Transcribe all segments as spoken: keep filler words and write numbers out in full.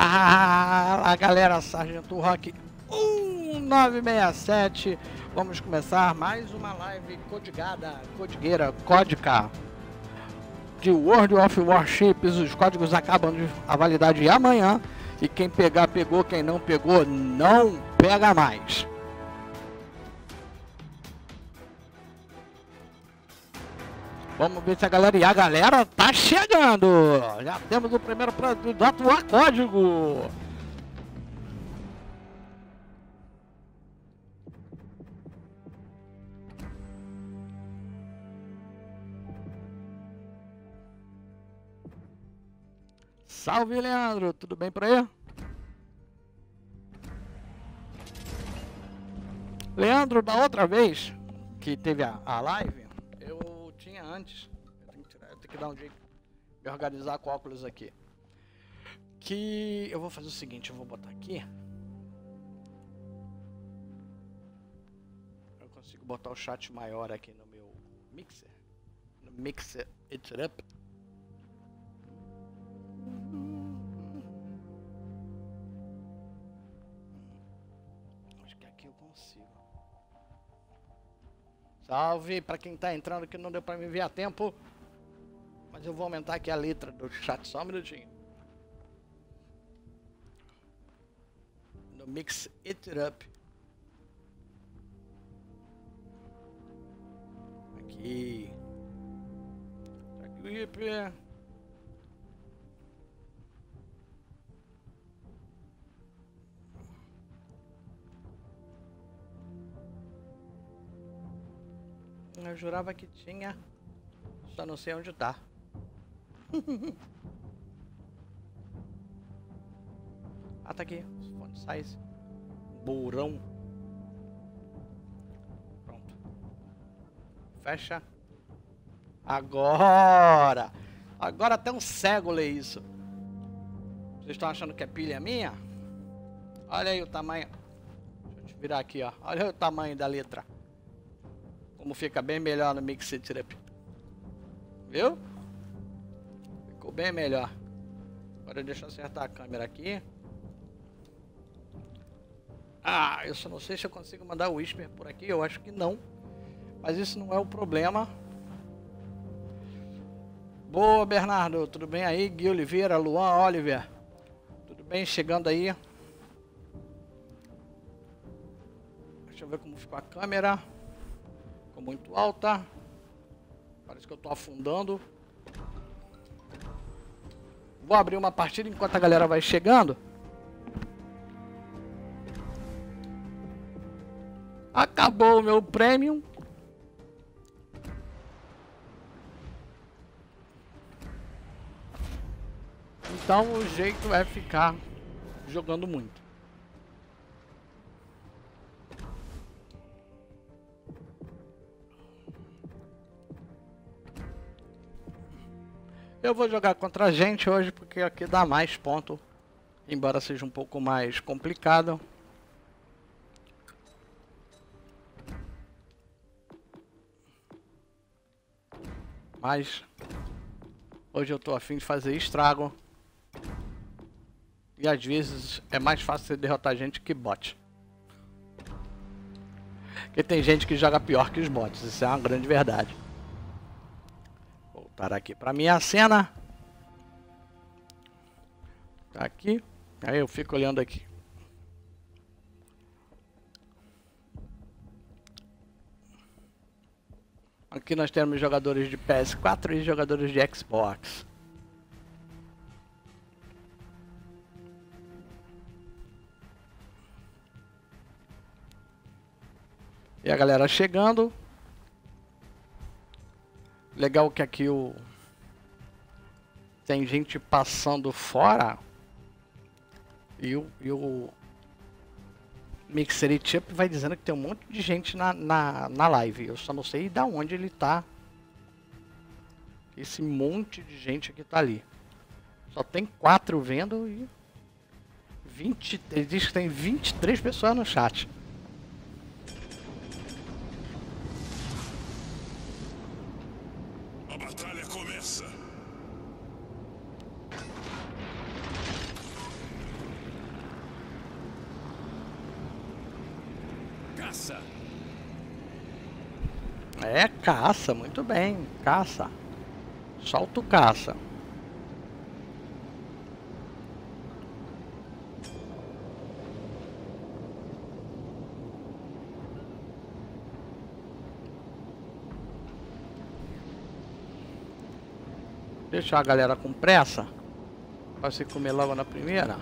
Fala galera, Sargento Rock um nove seis sete. Vamos começar mais uma live codigada, codigueira, códica de World of Warships. Os códigos acabam de a validade amanhã e quem pegar pegou, quem não pegou não pega mais. Vamos ver se a galera... E a galera tá chegando! Já temos o primeiro candidato a código! Salve, Leandro! Tudo bem por aí? Leandro, da outra vez que teve a, a live... tinha antes, eu tenho que, tirar, eu tenho que dar um jeito de organizar com óculos aqui. Que eu vou fazer o seguinte, eu vou botar aqui. Eu consigo botar o chat maior aqui no meu mixer. No mixer it up. Acho que aqui eu consigo. Salve para quem tá entrando que não deu para me ver a tempo. Mas eu vou aumentar aqui a letra do chat só um minutinho. No Mix It Up. Aqui. Aqui. Eu jurava que tinha, só não sei onde tá. Ah, tá aqui, font size, bourão. Pronto. Fecha. Agora! Agora até um cego lê isso. Vocês estão achando que é pilha minha? Olha aí o tamanho. Deixa eu te virar aqui, ó. Olha aí o tamanho da letra. Como fica bem melhor no Mix It Up. Viu? Ficou bem melhor. Agora deixa eu acertar a câmera aqui. Ah, eu só não sei se eu consigo mandar o Whisper por aqui. Eu acho que não. Mas isso não é o problema. Boa, Bernardo. Tudo bem aí? Gui Oliveira, Luan Oliver. Tudo bem? Chegando aí. Deixa eu ver como ficou a câmera. Muito alta, parece que eu tô afundando. Vou abrir uma partida enquanto a galera vai chegando. Acabou o meu premium. Então o jeito é ficar jogando muito. Eu vou jogar contra a gente hoje porque aqui dá mais ponto, embora seja um pouco mais complicado. Mas hoje eu tô a fim de fazer estrago. E às vezes é mais fácil você derrotar gente que bot. Porque tem gente que joga pior que os bots, isso é uma grande verdade. Voltar aqui para minha cena. Tá aqui. Aí eu fico olhando aqui. Aqui nós temos jogadores de P S quatro e jogadores de Xbox. E a galera chegando. Legal que aqui o... tem gente passando fora. E o, e o Mixer It Up vai dizendo que tem um monte de gente na, na, na live. Eu só não sei da onde ele tá. Esse monte de gente que tá ali. Só tem quatro vendo e... vinte, ele diz que tem vinte e três pessoas no chat. É, caça, muito bem, caça. Solta o caça. Deixar a galera com pressa. Pra você comer logo na primeira.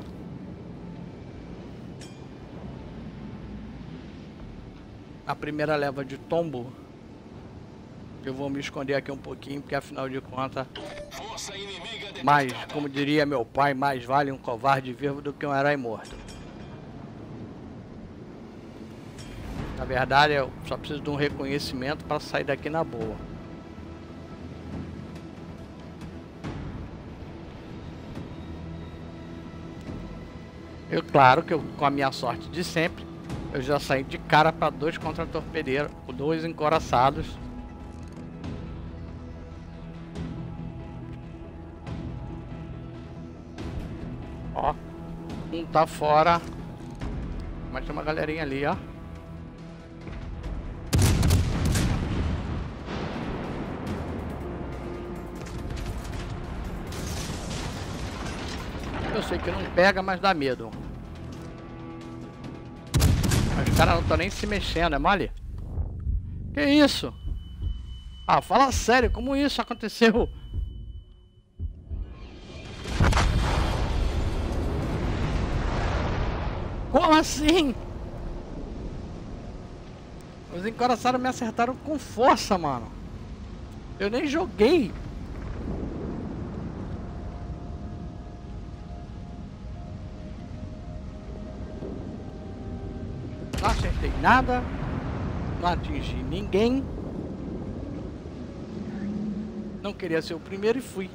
A primeira leva de tombo. Eu vou me esconder aqui um pouquinho, porque afinal de contas, mais, como diria meu pai, mais vale um covarde vivo do que um herói morto. Na verdade, eu só preciso de um reconhecimento para sair daqui na boa. Eu, claro que eu, com a minha sorte de sempre, eu já saí de cara para dois contra-torpedeiros, dois encoraçados. Ó, um tá fora, mas tem uma galerinha ali, ó. Eu sei que não pega, mas dá medo. Mas os caras não estão nem se mexendo, é mole? Que isso? Ah, fala sério, como isso aconteceu? Como assim? Os encoraçados me acertaram com força, mano. Eu nem joguei. Não acertei nada. Não atingi ninguém. Não queria ser o primeiro e fui.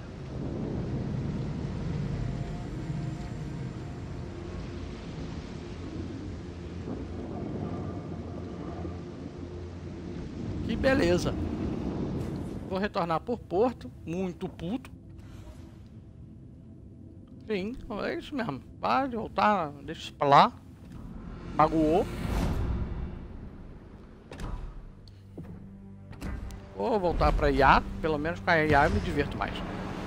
Que beleza. Vou retornar por Porto, muito puto. Sim, é isso mesmo. Pode voltar, deixa isso pra lá. Magoou. Vou voltar pra I A, pelo menos com a I A eu me divirto mais.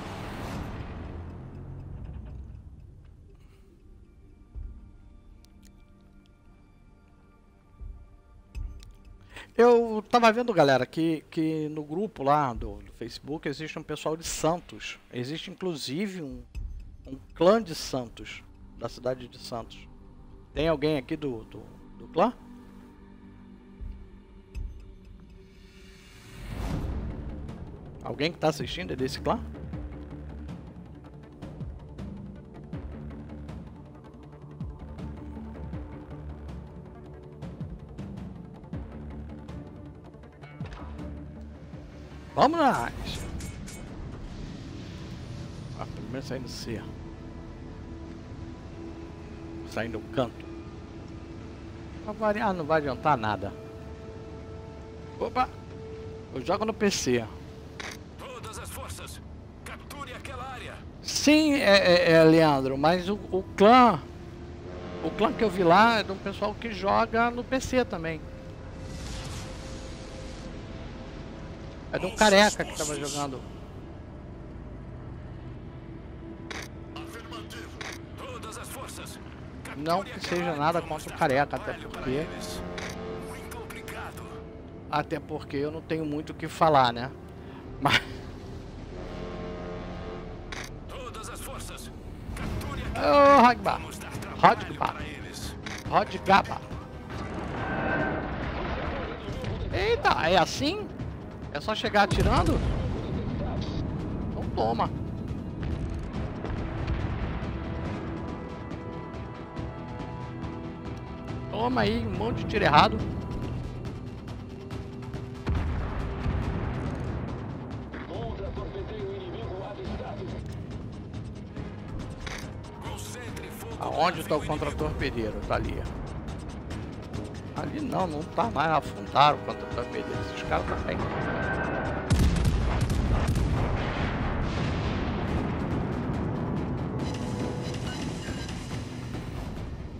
Eu tava vendo, galera, que, que no grupo lá do, do Facebook existe um pessoal de Santos. Existe inclusive um, um clã de Santos, da cidade de Santos. Tem alguém aqui do, do, do clã? Alguém que tá assistindo é desse clã? Vamos lá! Ah, primeiro sair do C. Sair do canto. Pra variar não vai adiantar nada. Opa! Eu jogo no P C. Todas as forças, capture aquela área. Sim, é, é, é Leandro, mas o, o clã... O clã que eu vi lá é de um pessoal que joga no P C também. É de um careca que tava jogando. Todas as forças. Não que seja nada contra o careca, até porque... Até porque eu não tenho muito o que falar, né? Mas... Todas as forças. Ô, Ragbar. Rodgaba. Rodgaba. Eita, é assim? É só chegar atirando? Então toma. Toma aí, um monte de tiro errado. Aonde está o contra-torpedeiro? Tá ali. Ali não, não tá mais. Afundaram o contra-torpedeiro. Esses caras também.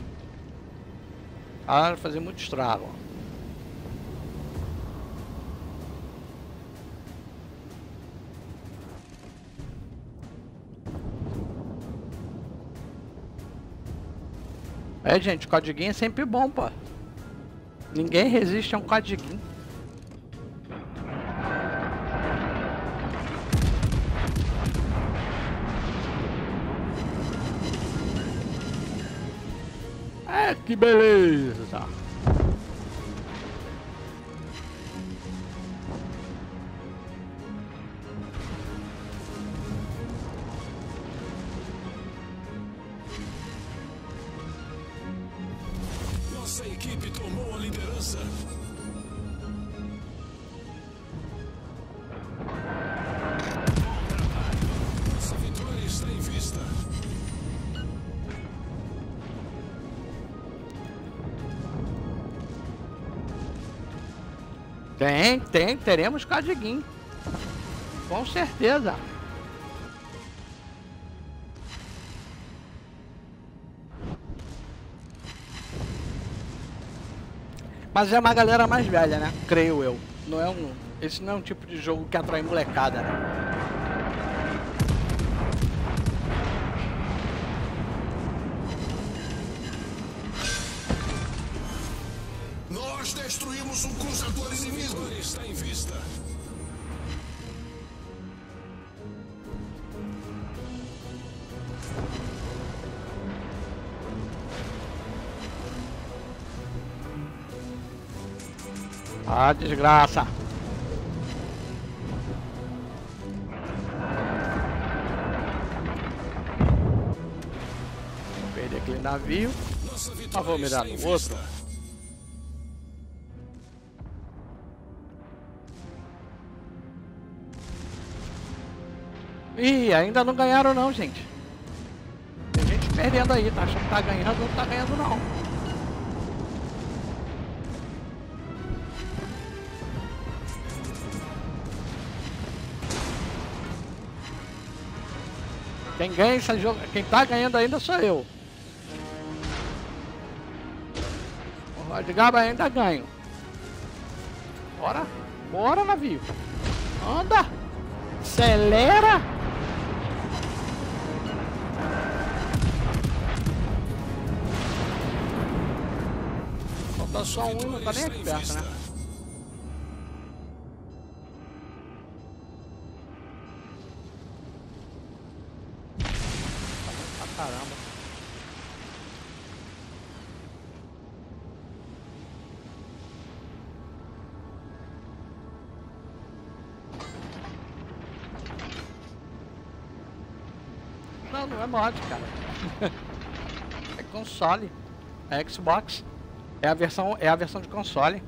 Ah, fazer muito estrago. É, gente, codiguinho é sempre bom, pô. Ninguém resiste a um codiguinho. É, que beleza. Nossa equipe tomou a liderança. Bom trabalho. Nossa vitória está em vista. Tem, tem, teremos codiguinho. Com certeza. Mas é uma galera mais velha, né? Creio eu. Não é um, esse não é um tipo de jogo que atrai molecada, né? Nós destruímos um cruzador inimigo. Está em vista. Ah, desgraça. Vou perder aquele navio. Nossa Mas vitória vou mirar está em no outro. vista. Ih, ainda não ganharam não, gente. Tem gente perdendo aí, tá achando que tá ganhando, não tá ganhando não. Quem ganha esse jogo, quem tá ganhando ainda sou eu. O Rodgaba ainda ganho. Bora, bora navio. Anda, acelera. Falta só um e não tá nem aqui perto, né? Caramba. Não, não é mod, cara. É console. É Xbox. É a versão, é a versão de console.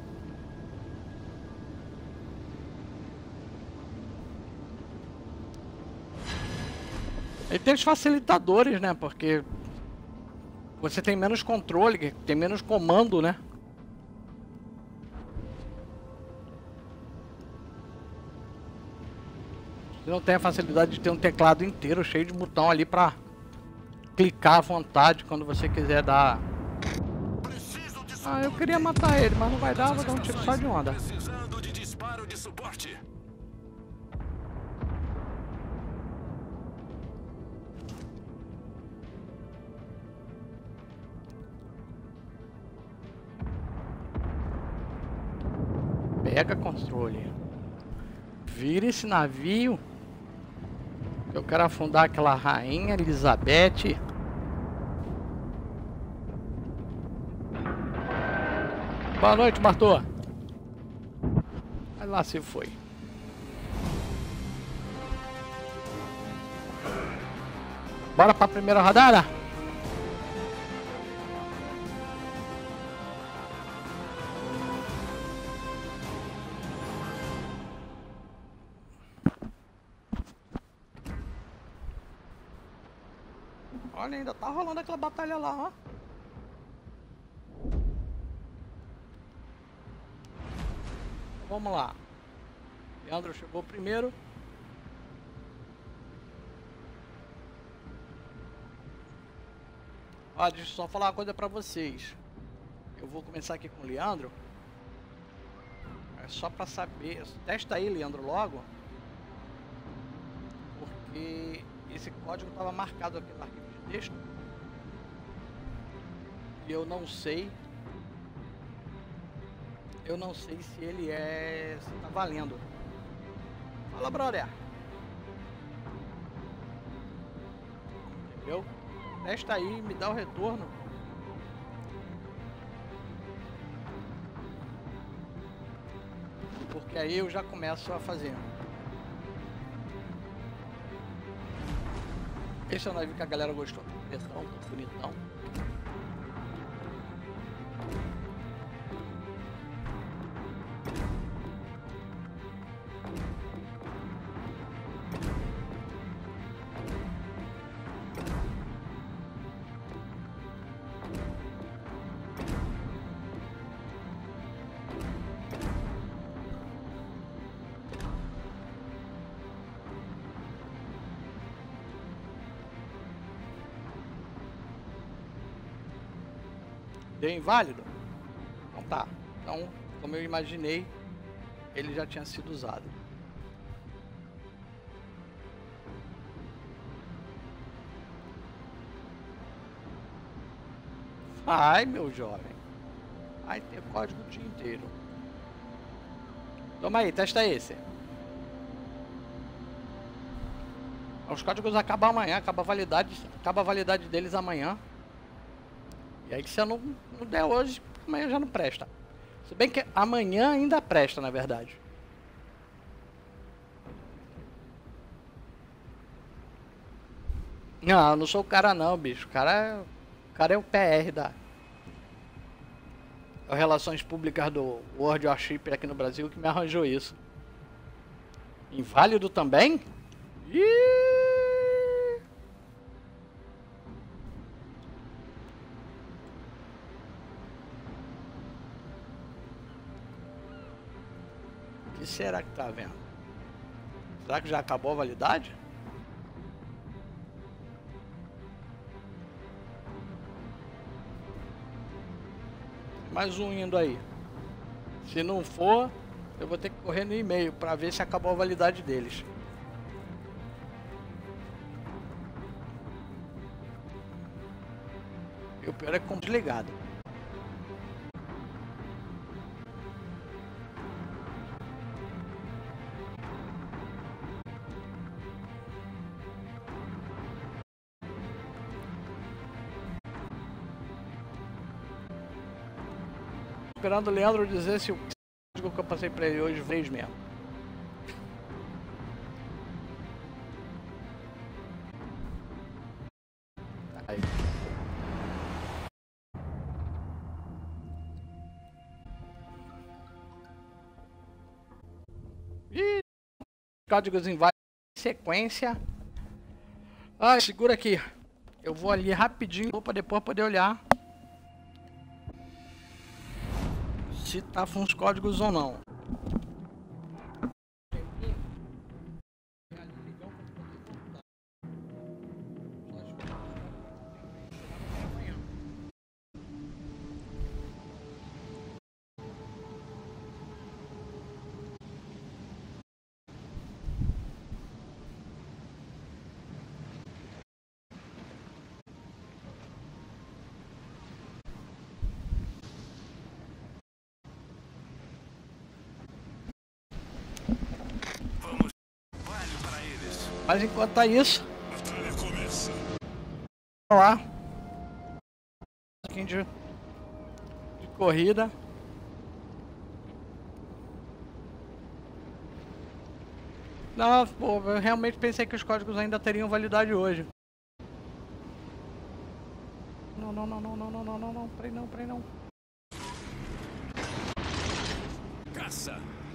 Ele tem os facilitadores, né? Porque você tem menos controle, tem menos comando, né? Você não tem a facilidade de ter um teclado inteiro cheio de botão ali pra clicar à vontade quando você quiser dar. Ah, eu queria matar ele, mas não vai dar, vou dar um tiro só de onda. Precisando de disparo de suporte. Pega controle. Vira esse navio. Eu quero afundar aquela rainha Elizabeth. Boa noite, Bartô. Aí lá se foi. Bora pra primeira rodada? Olha, ainda tá rolando aquela batalha lá, ó. Vamos lá. Leandro chegou primeiro. Ó, deixa eu só falar uma coisa pra vocês. Eu vou começar aqui com o Leandro. É só pra saber. Testa aí, Leandro, logo. Porque esse código estava marcado aqui no arquivo de texto. E eu não sei. Eu não sei se ele é. Se tá valendo. Fala, brother. Entendeu? Testa aí, me dá o retorno. Porque aí eu já começo a fazer. Esse é o navio que a galera gostou. Petão, bonitão. Deu inválido? Então tá. Então, como eu imaginei, ele já tinha sido usado. Ai, meu jovem. Vai ter código o dia inteiro. Toma aí, testa esse. Os códigos acabam amanhã, acaba a validade, acaba a validade deles amanhã. E aí que se eu não, não der hoje, amanhã já não presta. Se bem que amanhã ainda presta, na verdade. Não, eu não sou o cara não, bicho. O cara é o, cara é o P R da... É o Relações Públicas do World Warship aqui no Brasil que me arranjou isso. Inválido também? Ih! O que será que tá vendo? Será que já acabou a validade? Mais um indo aí. Se não for, eu vou ter que correr no e-mail para ver se acabou a validade deles. E o pior é que com desligado. Esperando o Leandro dizer se o código que eu passei pra ele hoje fez mesmo. Aí. Ih, códigos em várias sequência. Ah, segura aqui. Eu vou ali rapidinho para depois poder olhar se tá com os códigos ou não. Mas enquanto tá isso, vamos lá, um pouquinho de, de corrida. Não, pô, eu realmente pensei que os códigos ainda teriam validade hoje. Não, não, não, não, não, não, não, não, não, peraí não, peraí não. Caça.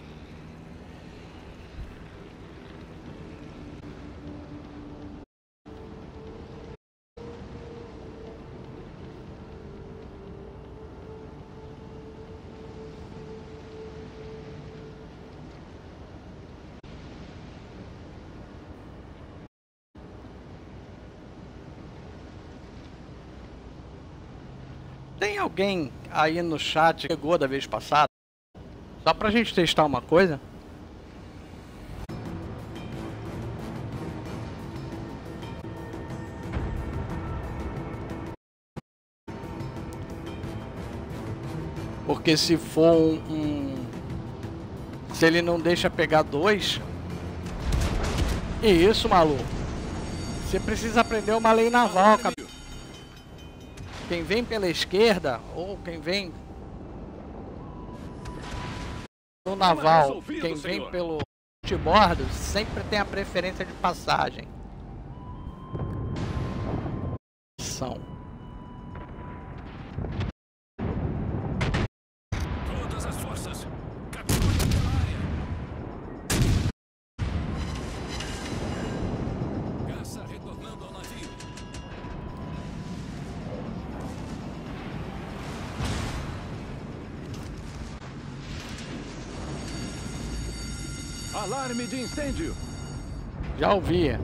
Tem alguém aí no chat que chegou da vez passada? Só pra gente testar uma coisa. Porque se for um, um... Se ele não deixa pegar dois... Que isso, maluco? Você precisa aprender uma lei naval, cara. Quem vem pela esquerda, ou quem vem... No naval, quem vem pelo de bordo, sempre tem a preferência de passagem. São. Todas as forças, capturem a área. Caça retornando ao navio. Alarme de incêndio. Já ouvi.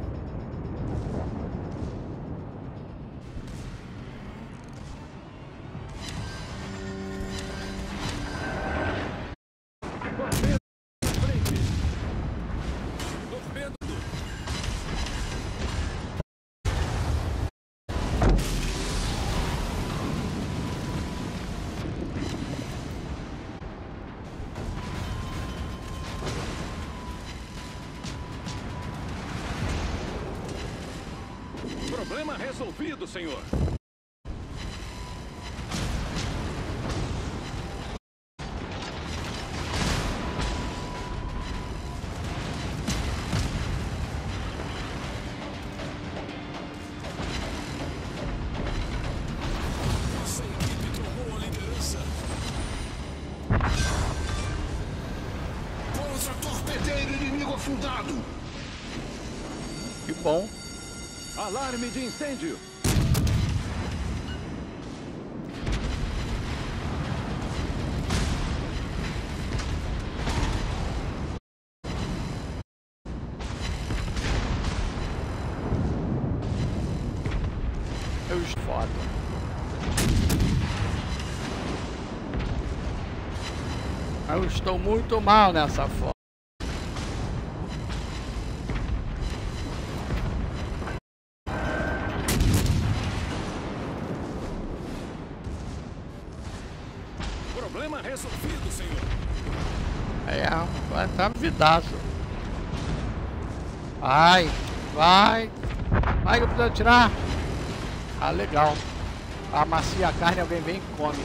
Problema resolvido, senhor. Nossa equipe tomou a liderança. Contra-torpedeiro inimigo afundado. Que bom. Alarme de incêndio. Eu foda. Eu estou muito mal nessa foto. Problema resolvido, senhor. É, vai estar vidaço. Vai, vai. Vai que eu preciso tirar. Ah, legal. Amacia a carne, alguém vem e come.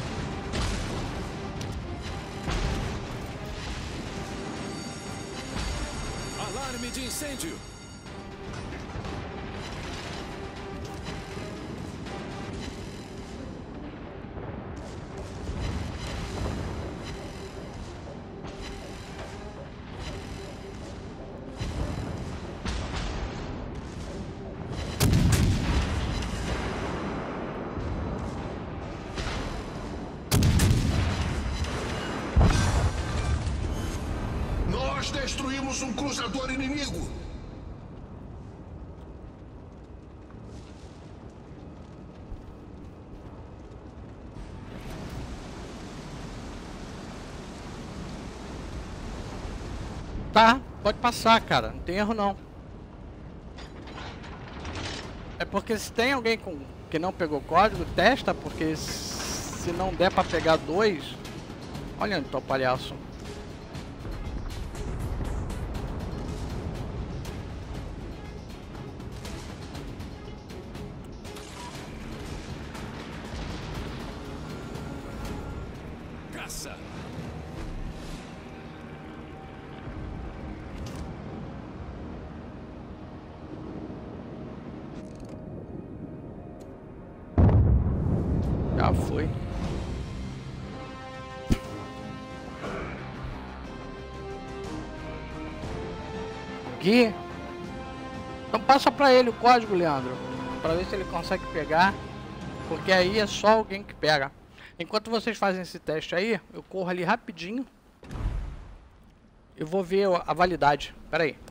Alarme de incêndio. Nós destruímos um cruzador inimigo. Tá, pode passar, cara. Não tem erro, não. É porque se tem alguém com, que não pegou código, testa, porque se não der pra pegar dois... Olha onde tá o palhaço. Caça. Já foi. Gui? Então passa pra ele o código, Leandro. Pra ver se ele consegue pegar. Porque aí é só alguém que pega. Enquanto vocês fazem esse teste aí, eu corro ali rapidinho. Eu vou ver a validade. Pera aí.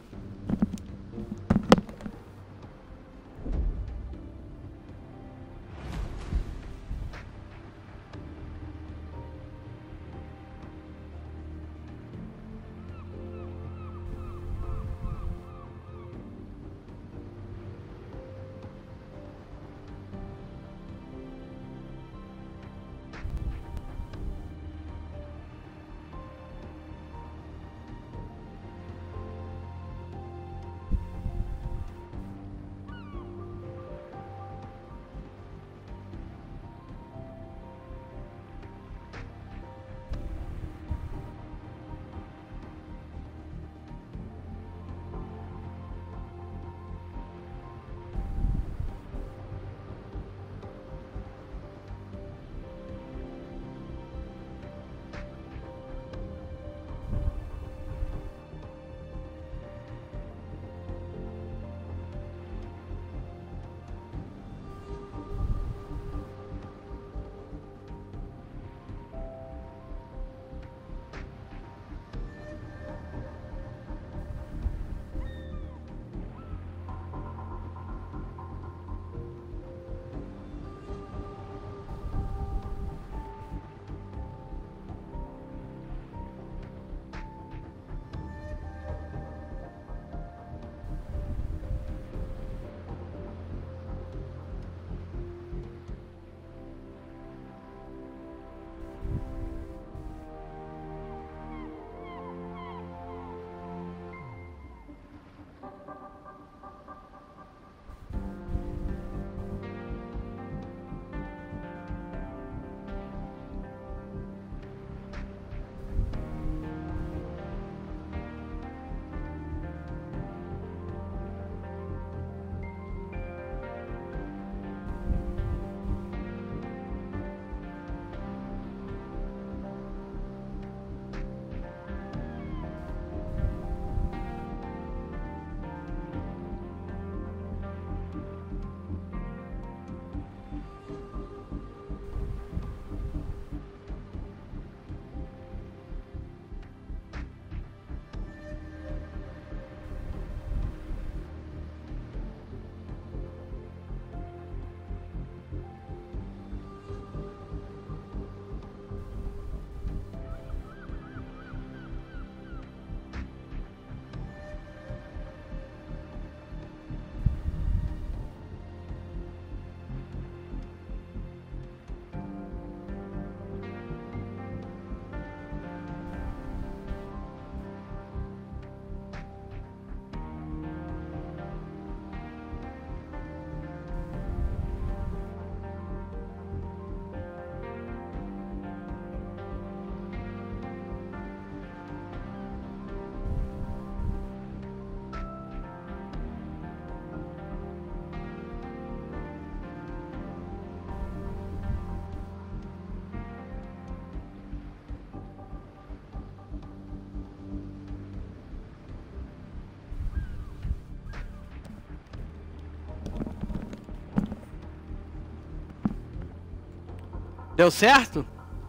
Deu certo?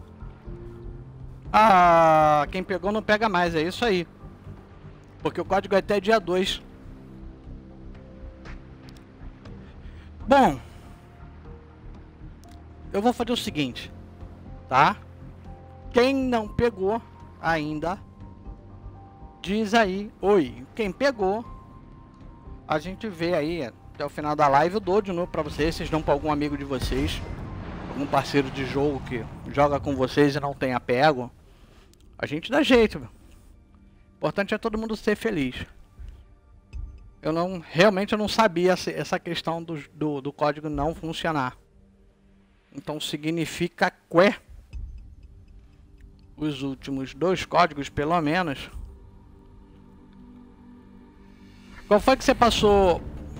Ah, quem pegou não pega mais, é isso aí. Porque o código é até dia dois. Bom, eu vou fazer o seguinte, tá? Quem não pegou ainda, diz aí, oi. Quem pegou, a gente vê aí até o final da live. Eu dou de novo pra vocês, vocês dão pra algum amigo de vocês, algum parceiro de jogo que joga com vocês e não tenha pego. A gente dá jeito, meu. O importante é todo mundo ser feliz. Eu não, realmente eu não sabia essa questão do, do, do código não funcionar. Então significa que os últimos dois códigos, pelo menos. Qual foi que você passou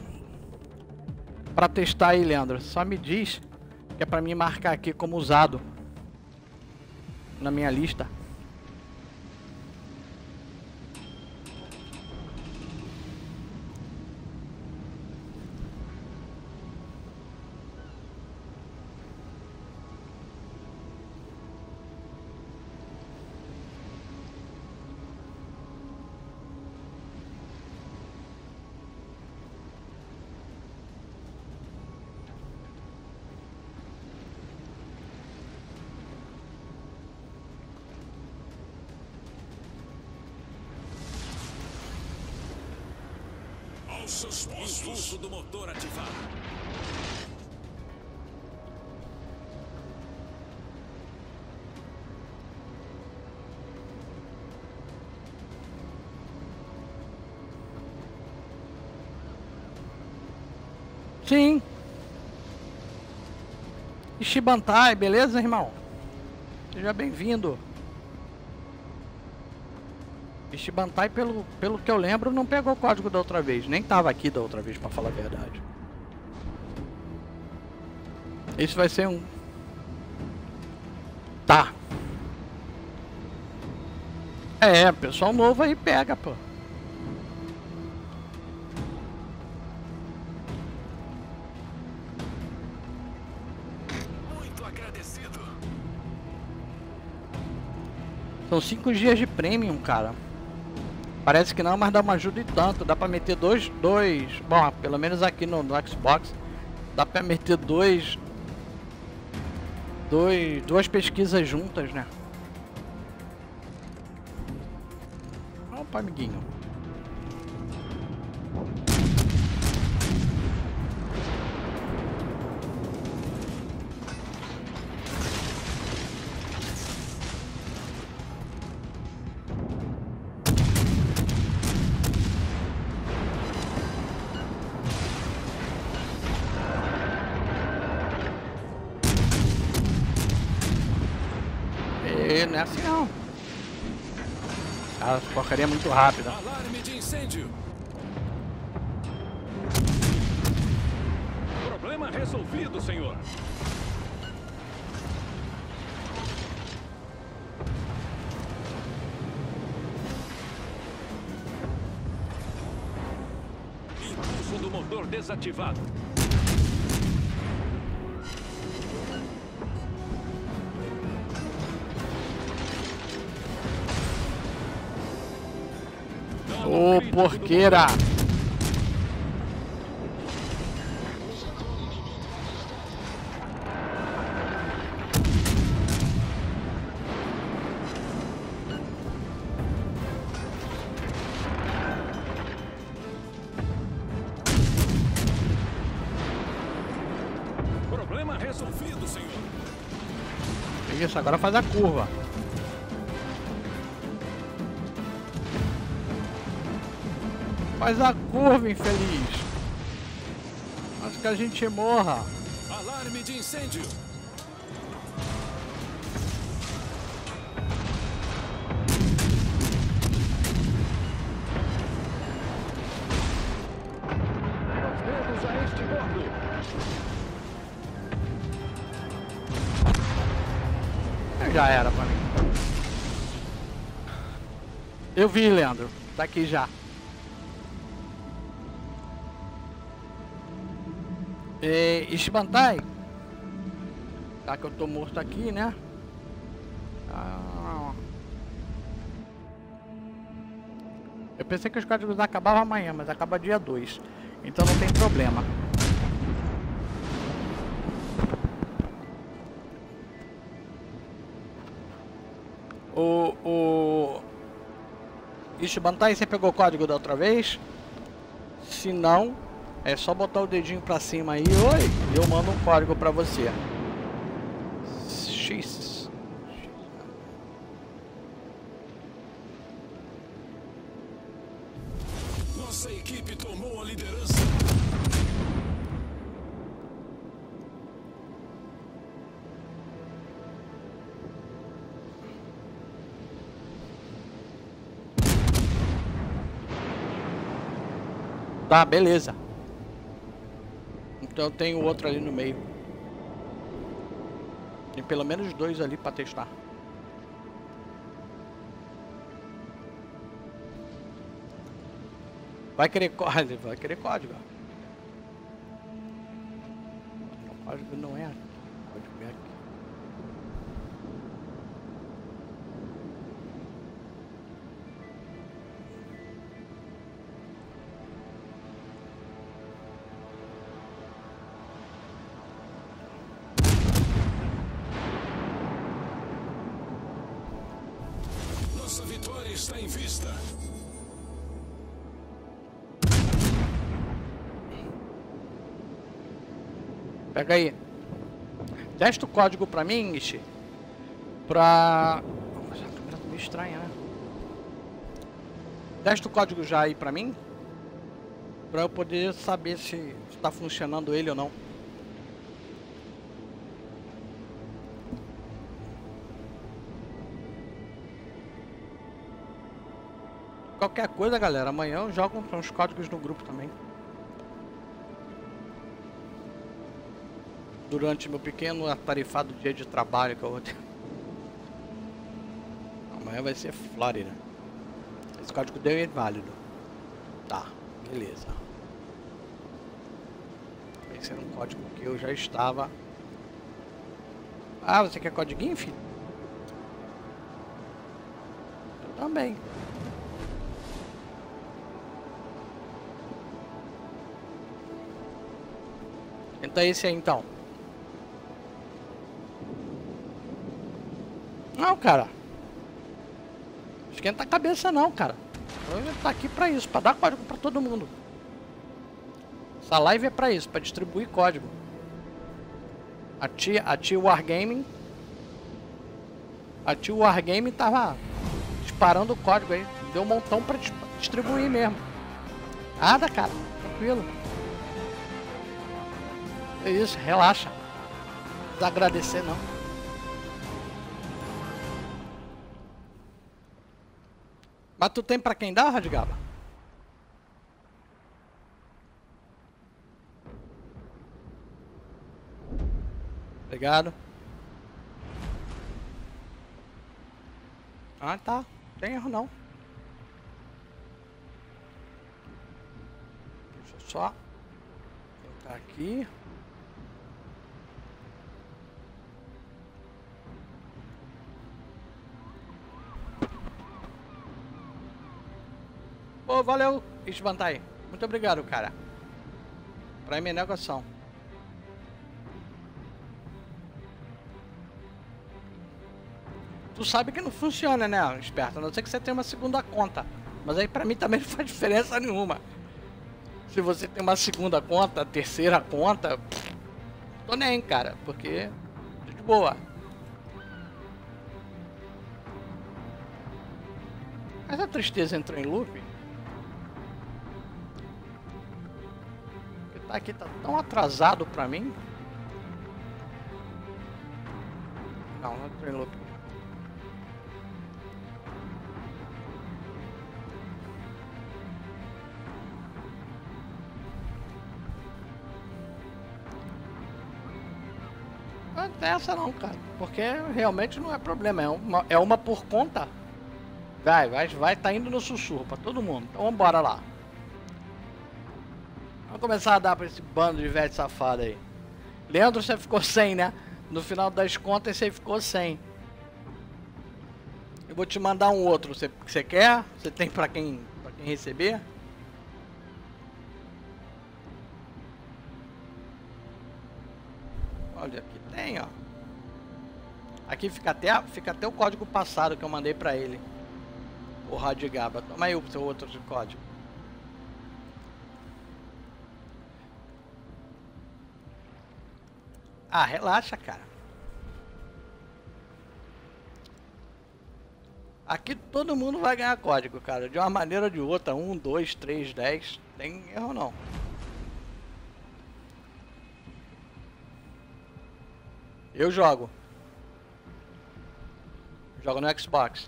para testar aí, Leandro? Só me diz, que é para mim marcar aqui como usado na minha lista. Impulso do motor ativado. Sim. Shibantai, beleza, irmão? Seja bem-vindo. Shibantai, pelo, pelo que eu lembro, não pegou o código da outra vez. Nem tava aqui da outra vez, pra falar a verdade. Isso vai ser um... Tá. É, pessoal novo aí pega, pô. Muito agradecido. São cinco dias de premium, cara. Parece que não, mas dá uma ajuda e tanto. Dá pra meter dois, dois... Bom, pelo menos aqui no, no Xbox. Dá pra meter dois... Dois... Duas pesquisas juntas, né? Opa, amiguinho. Não é assim não. A porcaria é muito rápida. Alarme de incêndio. Problema resolvido, senhor. Impulso do motor desativado. Ô, porqueira! Problema resolvido, senhor. Isso, agora faz a curva. Faz a curva, infeliz. Antes que a gente morra. Alarme de incêndio. Os dedos a este bordo. Já era pra mim. Eu vi, Leandro. Tá aqui já. E Shibantai, Já que eu tô morto aqui, né? Ah. Eu pensei que os códigos acabavam amanhã, mas acaba dia dois. Então não tem problema. O... o... Ixi, Bantai, você pegou o código da outra vez? Se não, é só botar o dedinho pra cima aí, oi, e eu mando um código pra você. X. Nossa equipe tomou a liderança. Tá, beleza. Então eu tenho outro ali no meio. Tem pelo menos dois ali pra testar. Vai querer código, vai querer código. O código não é aqui. O código é aqui. Nossa vitória está em vista. Pega aí. Testa o código pra mim, Ishi. Pra... Nossa, a câmera tá meio estranha, né? Testa o código já aí pra mim. Pra eu poder saber se está funcionando ele ou não. Qualquer coisa, galera, amanhã eu jogo uns códigos no grupo também. Durante meu pequeno atarefado dia de trabalho que eu vou ter. Amanhã vai ser Flórida. Esse código deu inválido. Tá, beleza. Esse era um código que eu já estava. Ah, você quer código, filho? Eu também. Tenta esse aí então. Não, cara. Esquenta a cabeça não, cara. Eu tá aqui pra isso, pra dar código pra todo mundo. Essa live é pra isso, pra distribuir código. A tia, a tia Wargaming. A tia Wargaming tava disparando o código aí. Deu um montão pra distribuir mesmo. Nada, cara. Tranquilo. É isso, relaxa. Não precisa agradecer não. Mas tu tem pra quem dá, Radgaba? Obrigado. Ah, tá. Não tem erro não. Deixa eu só colocar aqui. Pô, valeu, Isbantai. Muito obrigado, cara. Pra minha negociação. Tu sabe que não funciona, né, esperto? A não ser que você tenha uma segunda conta. Mas aí pra mim também não faz diferença nenhuma. Se você tem uma segunda conta, terceira conta... Pff, tô nem, cara. Porque... tô de boa. Mas a tristeza entrou em loop. Aqui tá tão atrasado pra mim. Não, não entrou em loop. Não tem essa não, cara. Porque realmente não é problema. É uma, é uma por conta. Vai, vai, vai, tá indo no sussurro pra todo mundo. Então vambora lá. Vamos começar a dar pra esse bando de velho safado aí. Leandro, você ficou sem, né? No final das contas você ficou sem. Eu vou te mandar um outro. Você, você quer? Você tem pra quem, pra quem receber? Olha, aqui tem, ó. Aqui fica até, fica até o código passado que eu mandei pra ele. O Radigaba. Toma aí o seu outro de código. Ah, relaxa, cara. Aqui todo mundo vai ganhar código, cara. De uma maneira ou de outra. Um, dois, três, dez. Tem erro não. Eu jogo. Jogo no Xbox.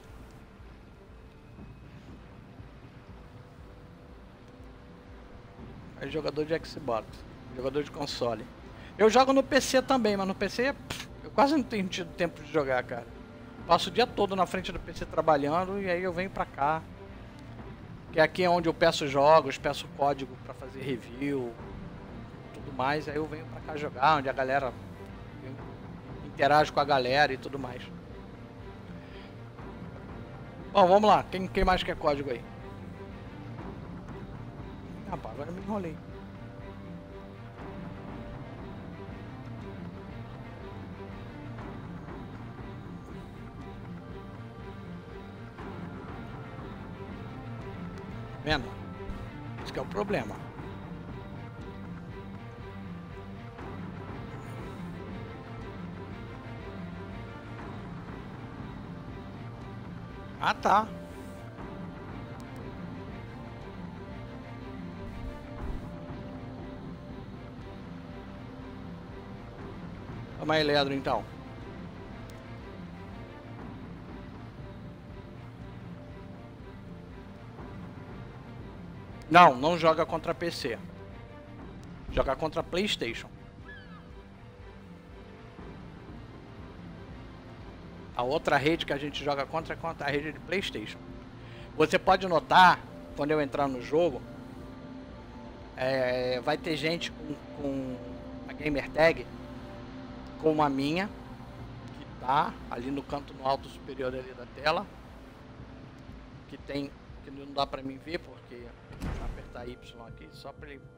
É jogador de Xbox. Jogador de console. Eu jogo no P C também, mas no P C pff, eu quase não tenho tido tempo de jogar, cara. Passo o dia todo na frente do P C trabalhando e aí eu venho pra cá. Que aqui é onde eu peço jogos, peço código pra fazer review, tudo mais. Aí eu venho pra cá jogar, onde a galera interage com a galera e tudo mais. Bom, vamos lá. Quem, quem mais quer código aí? Rapaz, agora eu me enrolei. Vendo? Esse que é o problema. Ah, tá. Toma aí, Leandro, então. Não, não joga contra P C. Joga contra PlayStation. A outra rede que a gente joga contra é contra a rede de PlayStation. Você pode notar, quando eu entrar no jogo, é, vai ter gente com, com a gamer tag como a minha, que tá ali no canto no alto superior ali da tela, que tem, que não dá pra mim ver porque deixa eu apertar Y aqui só pra ele.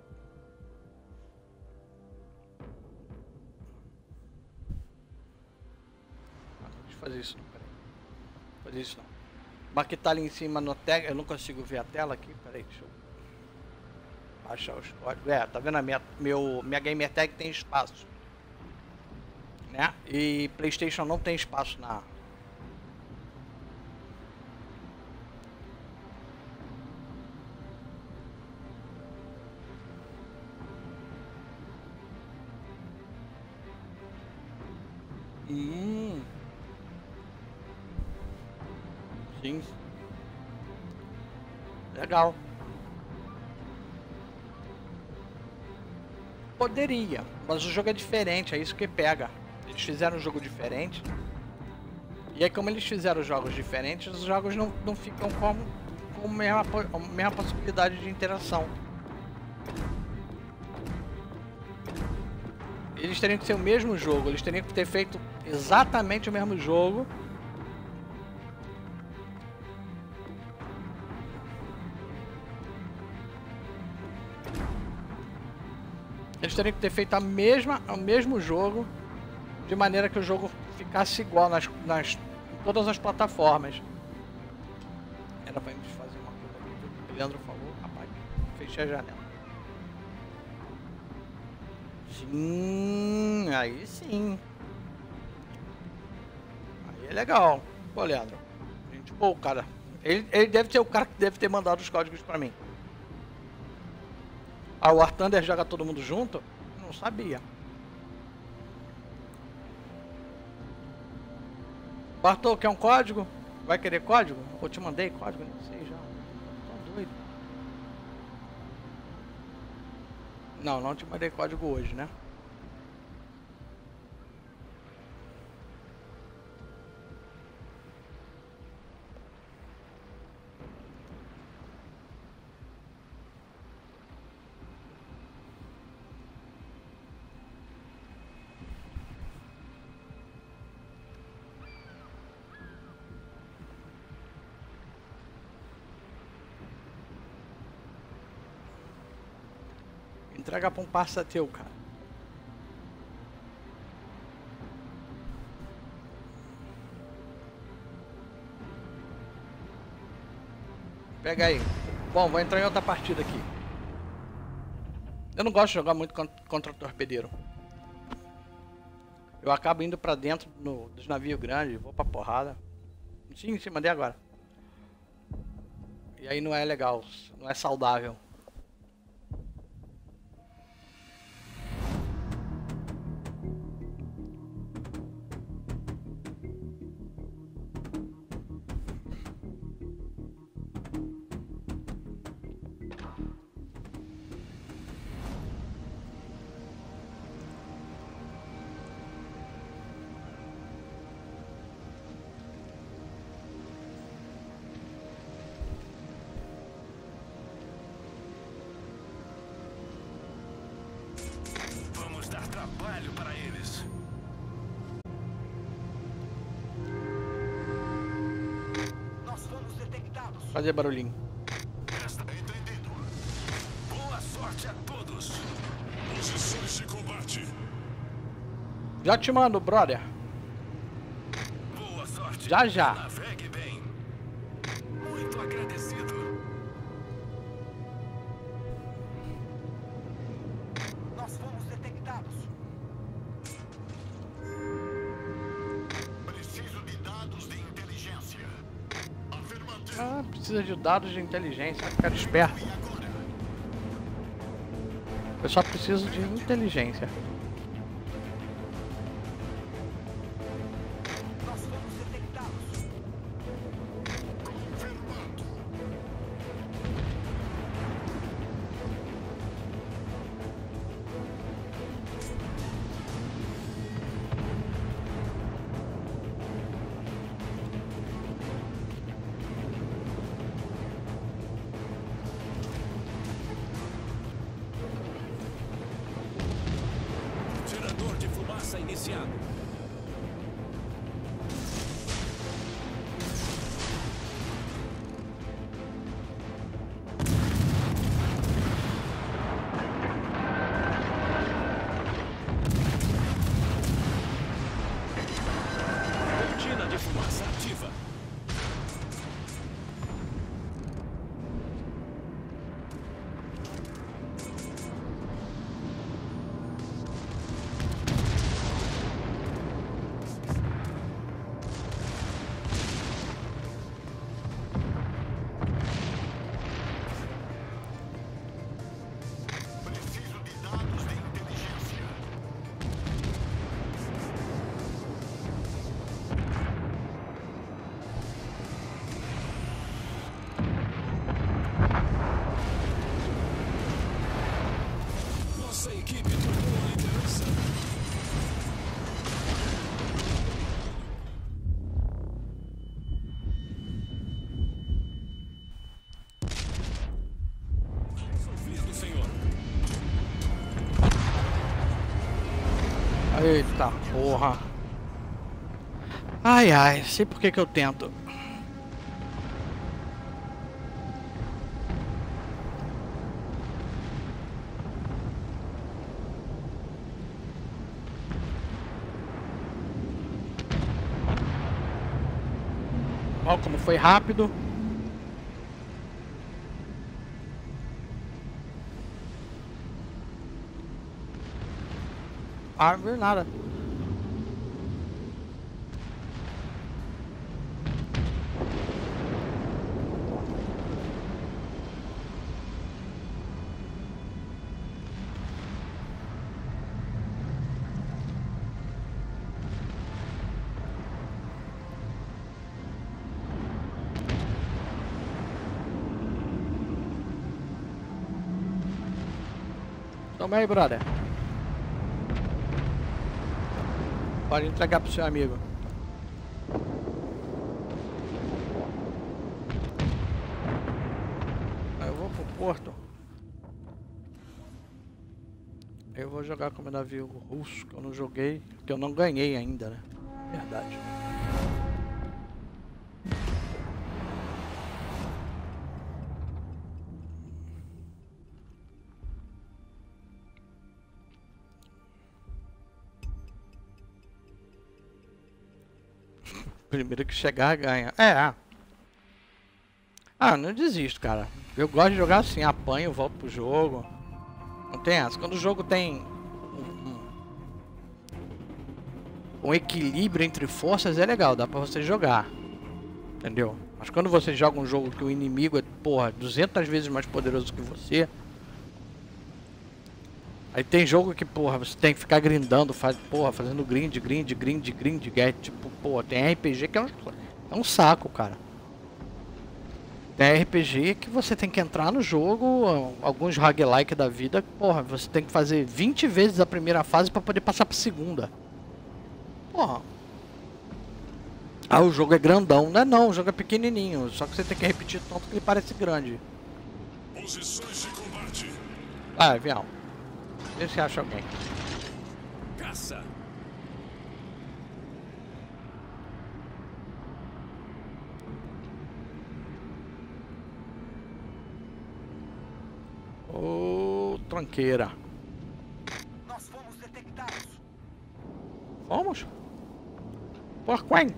Ah, deixa eu fazer isso não, peraí. Fazer isso não. Mas que tá ali em cima no tag, eu não consigo ver a tela aqui, peraí, deixa eu baixar os códigos. É, tá vendo a minha, meu, minha gamer tag tem espaço, né? E PlayStation não tem espaço na... Hum. Sim. Legal. Poderia, mas o jogo é diferente, é isso que pega. Eles fizeram um jogo diferente. E aí, como eles fizeram jogos diferentes, os jogos não, não ficam com, com a, mesma, a mesma possibilidade de interação. Eles teriam que ser o mesmo jogo, eles teriam que ter feito exatamente o mesmo jogo. Eles teriam que ter feito a mesma, o mesmo jogo, de maneira que o jogo ficasse igual nas, nas em todas as plataformas. Era pra gente fazer uma coisa aqui, o Leandro falou, rapaz, fechei a janela. Sim, aí sim. Aí é legal. Pô, Leandro, gente boa, cara. Ele, ele deve ser o cara que deve ter mandado os códigos pra mim. Ah, o War Thunder joga todo mundo junto? Não sabia. Bartol, quer um código? Vai querer código? Eu te mandei código? Não sei já. Tô doido. Não, não te mandei código hoje, né? Entrega pra um parça teu, cara. Pega aí. Bom, vou entrar em outra partida aqui. Eu não gosto de jogar muito contra o torpedeiro. Eu acabo indo pra dentro no, dos navios grandes, vou pra porrada. Sim, sim, mandei agora. E aí não é legal, não é saudável. Trabalho para eles. Nós fomos detectados. Fazer barulhinho. Está entendido. Boa sorte a todos. Posições de combate. Já te mando, brother. Boa sorte. Já, já. Navegue bem. Muito agradecido. Nós fomos detectados. Preciso de dados de inteligência. Afirmativo. Ah, precisa de dados de inteligência. Ficar esperto. E agora? Eu só preciso de inteligência. Nós fomos detectados. Confirmado. Gerador de fumaça iniciado. Cortina de fumaça ativa. Preciso de dados de inteligência. Nossa equipe tomou a liderança. Resolvido, senhor. Eita porra. Ai ai, sei por que que eu tento. Olha como foi rápido. Ah, não viu nada. Toma aí, brother. Pode entregar pro seu amigo. Aí eu vou pro porto. Eu vou jogar com o meu navio russo, que eu não joguei, que eu não ganhei ainda, né? Verdade. Primeiro que chegar, ganha. É. Ah, não desisto, cara. Eu gosto de jogar assim, apanho, volto pro jogo. Não tem essa. Quando o jogo tem um, um, um equilíbrio entre forças, é legal, dá pra você jogar. Entendeu? Mas quando você joga um jogo que o inimigo é, porra, duzentas vezes mais poderoso que você... Aí tem jogo que, porra, você tem que ficar grindando, faz, porra, fazendo grind, grind, grind, grind, é tipo, porra, tem R P G que é um, é um saco, cara. Tem R P G que você tem que entrar no jogo, alguns roguelike da vida, porra, você tem que fazer vinte vezes a primeira fase pra poder passar pra segunda. Porra. Ah, o jogo é grandão. Não é não, o jogo é pequenininho, só que você tem que repetir tanto que ele parece grande. Posições de combate. Ah, avião. Vê se acha alguém. Caça. Ô, tranqueira. Nós fomos detectados. Vamos? Por quem?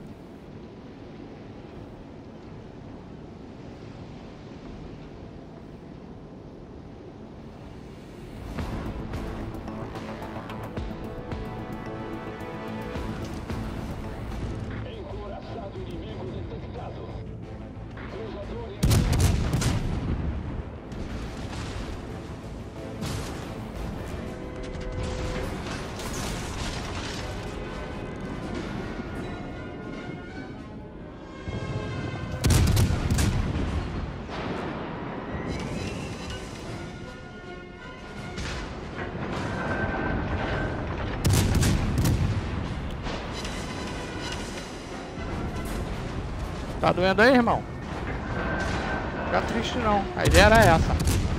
Encoraçado inimigo detectado. Cruzador inimigo. Tá doendo aí, irmão? Fica triste não. A ideia era essa.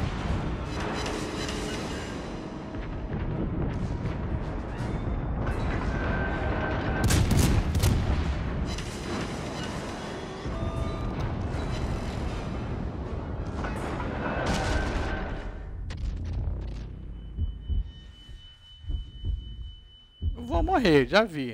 Eu vou morrer, já vi.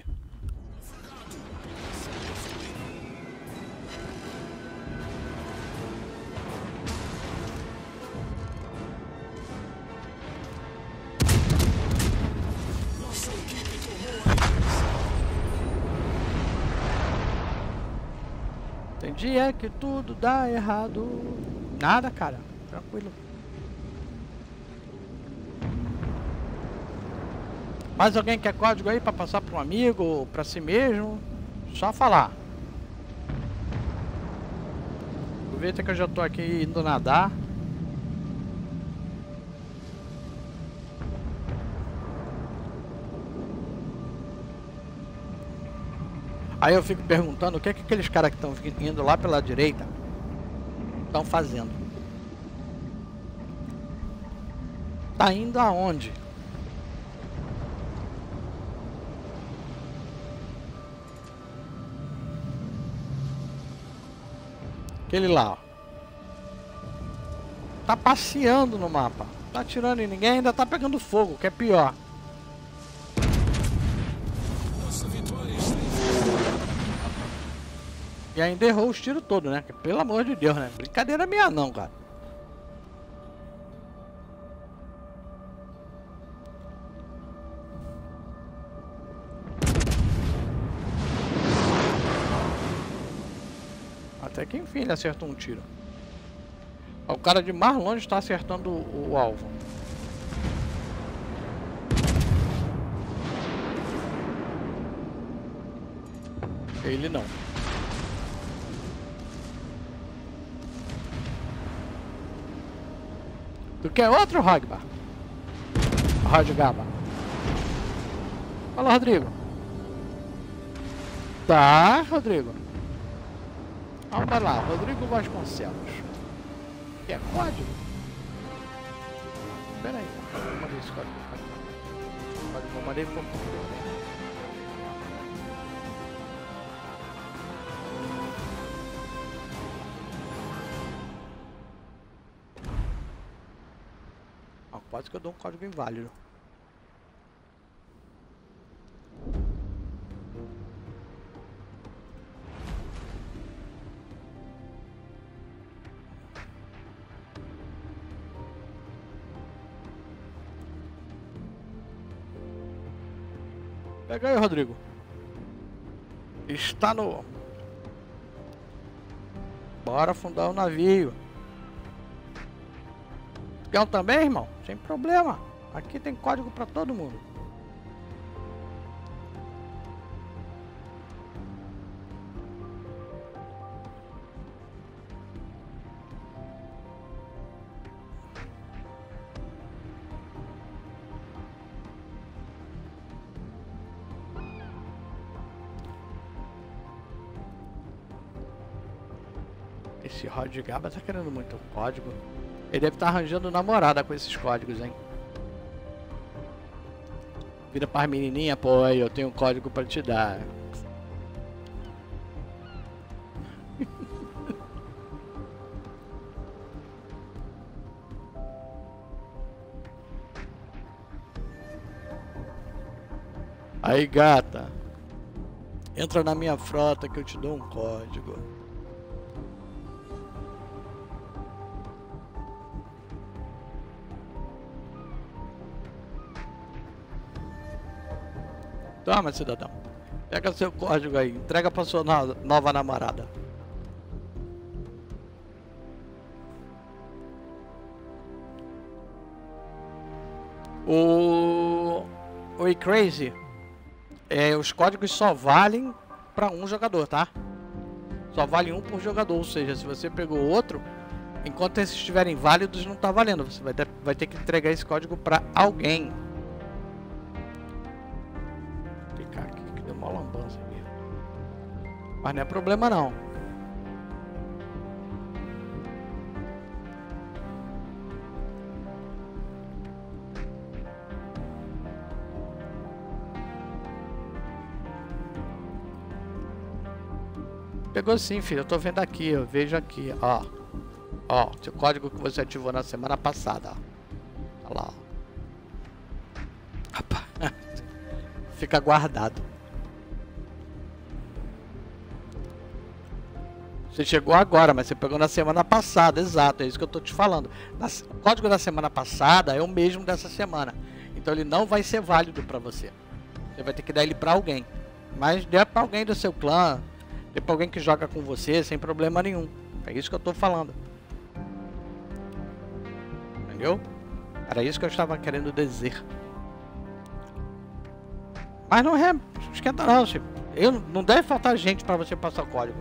Tem dia que tudo dá errado. Nada, cara. Tranquilo. Mais alguém quer código aí pra passar pra um amigo ou pra si mesmo? Só falar. Aproveita que eu já tô aqui indo nadar. Aí eu fico perguntando o que é que aqueles caras que estão indo lá pela direita estão fazendo. Tá indo aonde? Aquele lá, ó. Tá passeando no mapa. Tá atirando em ninguém, ainda tá pegando fogo, que é pior. Nossa vitória está em E ainda errou os tiros todos, né? Pelo amor de Deus, né? Brincadeira minha não, cara. Até que enfim ele acertou um tiro. O cara de mais longe está acertando o, o alvo. Ele não. Tu quer outro, Rogba? Rodgaba. Fala, Rodrigo. Tá, Rodrigo. Vamos lá, Rodrigo Vasconcelos. Quer código? Espera aí. Eu mandei esse código. Eu mandei por quase que eu dou um código inválido. Pega aí, Rodrigo. Está no... Bora afundar o navio. Quer um também, irmão? Sem problema. Aqui tem código pra todo mundo. Esse Rod de Gaba tá querendo muito código. Ele deve estar arranjando namorada com esses códigos, hein? Vira para menininha, pô, aí eu tenho um código pra te dar. Aí, gata. Entra na minha frota que eu te dou um código. Toma, cidadão. Pega seu código aí. Entrega pra sua no nova namorada. O... Oi, Crazy. É, os códigos só valem pra um jogador, tá? Só vale um por jogador. Ou seja, se você pegou outro, enquanto esses estiverem válidos, não tá valendo. Você vai ter, vai ter que entregar esse código pra alguém. Lambança aqui. Mas não é problema não. Pegou sim, filho. Eu tô vendo aqui, eu vejo aqui, ó. Ó, seu código que você ativou na semana passada, ó. Olha lá, ó. Rapaz. Fica guardado. Você chegou agora, mas você pegou na semana passada, exato, é isso que eu tô te falando. Na, o código da semana passada é o mesmo dessa semana, então ele não vai ser válido para você. Você vai ter que dar ele para alguém, mas dê para alguém do seu clã, dê para alguém que joga com você sem problema nenhum. É isso que eu tô falando. Entendeu? Era isso que eu estava querendo dizer. Mas não é, esquenta não, tipo, eu, não deve faltar gente para você passar o código.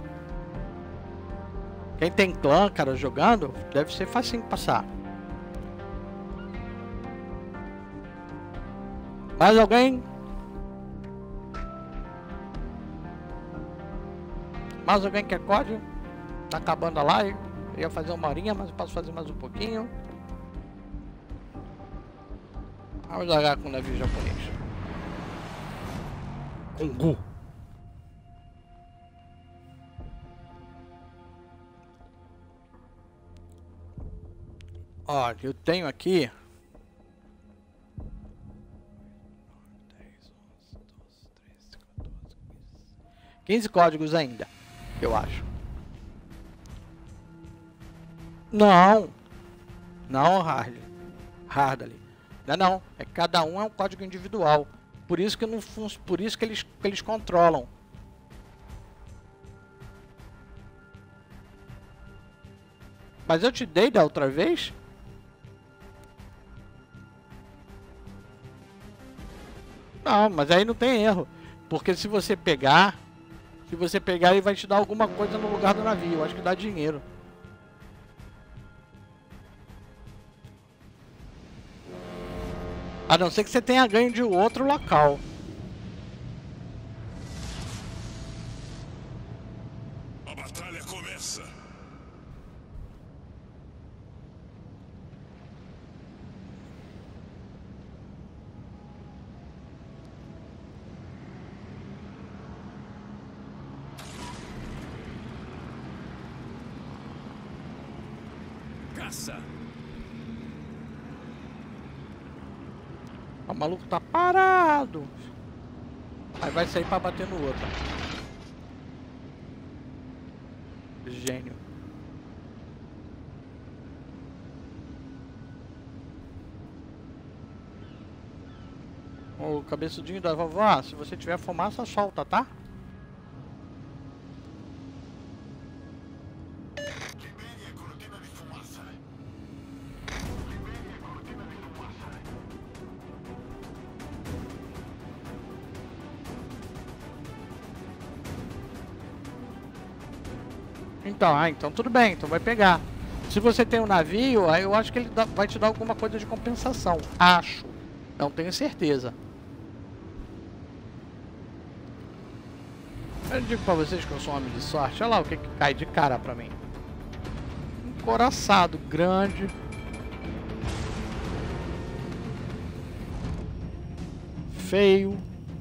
Quem tem clã, cara, jogando, deve ser facinho passar. Mais alguém? Mais alguém quer código? Tá acabando a live. Eu ia fazer uma horinha, mas eu posso fazer mais um pouquinho. Vamos jogar com o navio japonês. Kongu. Ó, eu tenho aqui quinze códigos ainda, eu acho. Não. Não, Hardly. Hardly. Não, não. É cada um é um código individual. Por isso que não fun... por isso que eles que eles controlam. Mas eu te dei da outra vez? Não, mas aí não tem erro. Porque se você pegar... Se você pegar, ele vai te dar alguma coisa no lugar do navio. Eu acho que dá dinheiro. A não ser que você tenha ganho de outro local. A batalha começa. Caça. O maluco tá parado. Aí vai sair pra bater no outro. Gênio. O cabeçudinho da vovó, se você tiver fumaça, solta, tá? Libere a cortina de fumaça. Libere a cortina de fumaça. Então, ah, então tudo bem, então vai pegar. Se você tem um navio, aí eu acho que ele dá, vai te dar alguma coisa de compensação. Acho. Não tenho certeza. Eu digo pra vocês que eu sou um homem de sorte. Olha lá o que, que cai de cara pra mim. Um coraçado grande. Feio.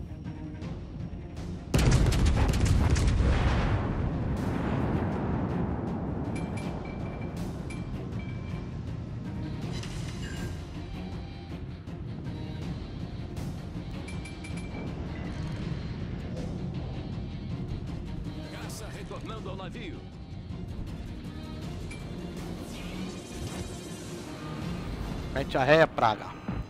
Caça retornando ao navio. Mete a réia, praga.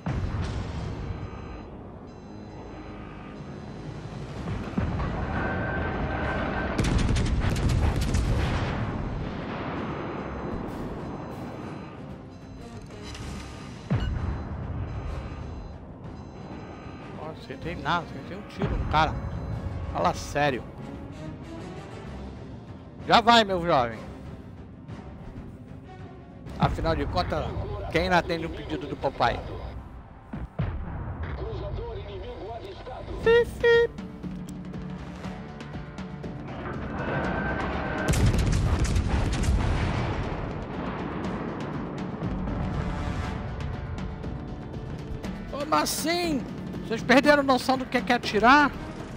Nossa, você tem nada, você tem um tiro no cara. Fala sério. Já vai, meu jovem. Afinal de contas, quem não atende um pedido do papai? Cruzador inimigo avistado. Fifi. Como assim? Vocês perderam noção do que é atirar?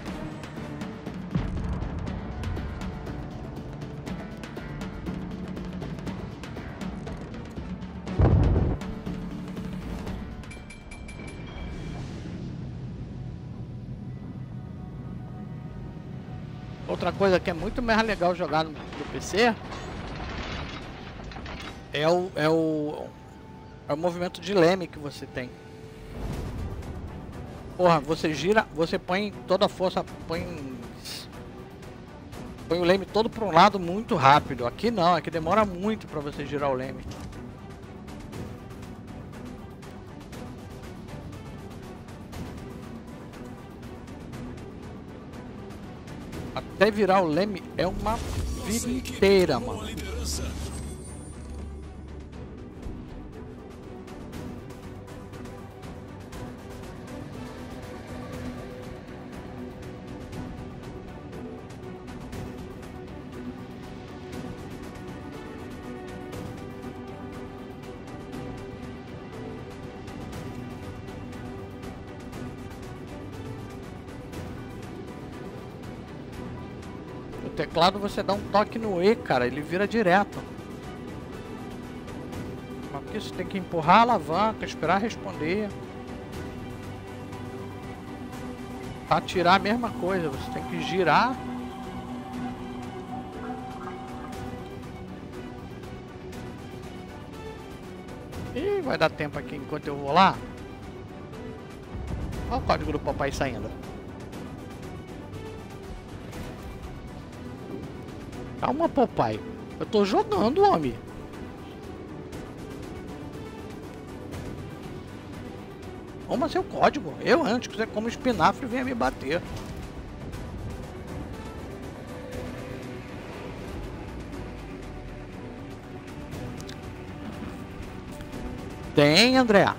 Outra coisa que é muito mais legal jogar no, no P C é o, é o é o movimento de leme que você tem. Porra, você gira, você põe toda a força, põe põe o leme todo para um lado muito rápido. Aqui não, aqui demora muito para você girar o leme. Até virar o leme é uma vida inteira, mano. O teclado você dá um toque no E, cara, ele vira direto. Aqui você tem que empurrar a alavanca, esperar responder. Pra atirar a mesma coisa, você tem que girar. Ih, vai dar tempo aqui enquanto eu vou lá. Olha o código do papai saindo. Calma, papai. Eu tô jogando, homem. Toma seu código. Eu, antes que você como espinafre, venha me bater. Tem, André.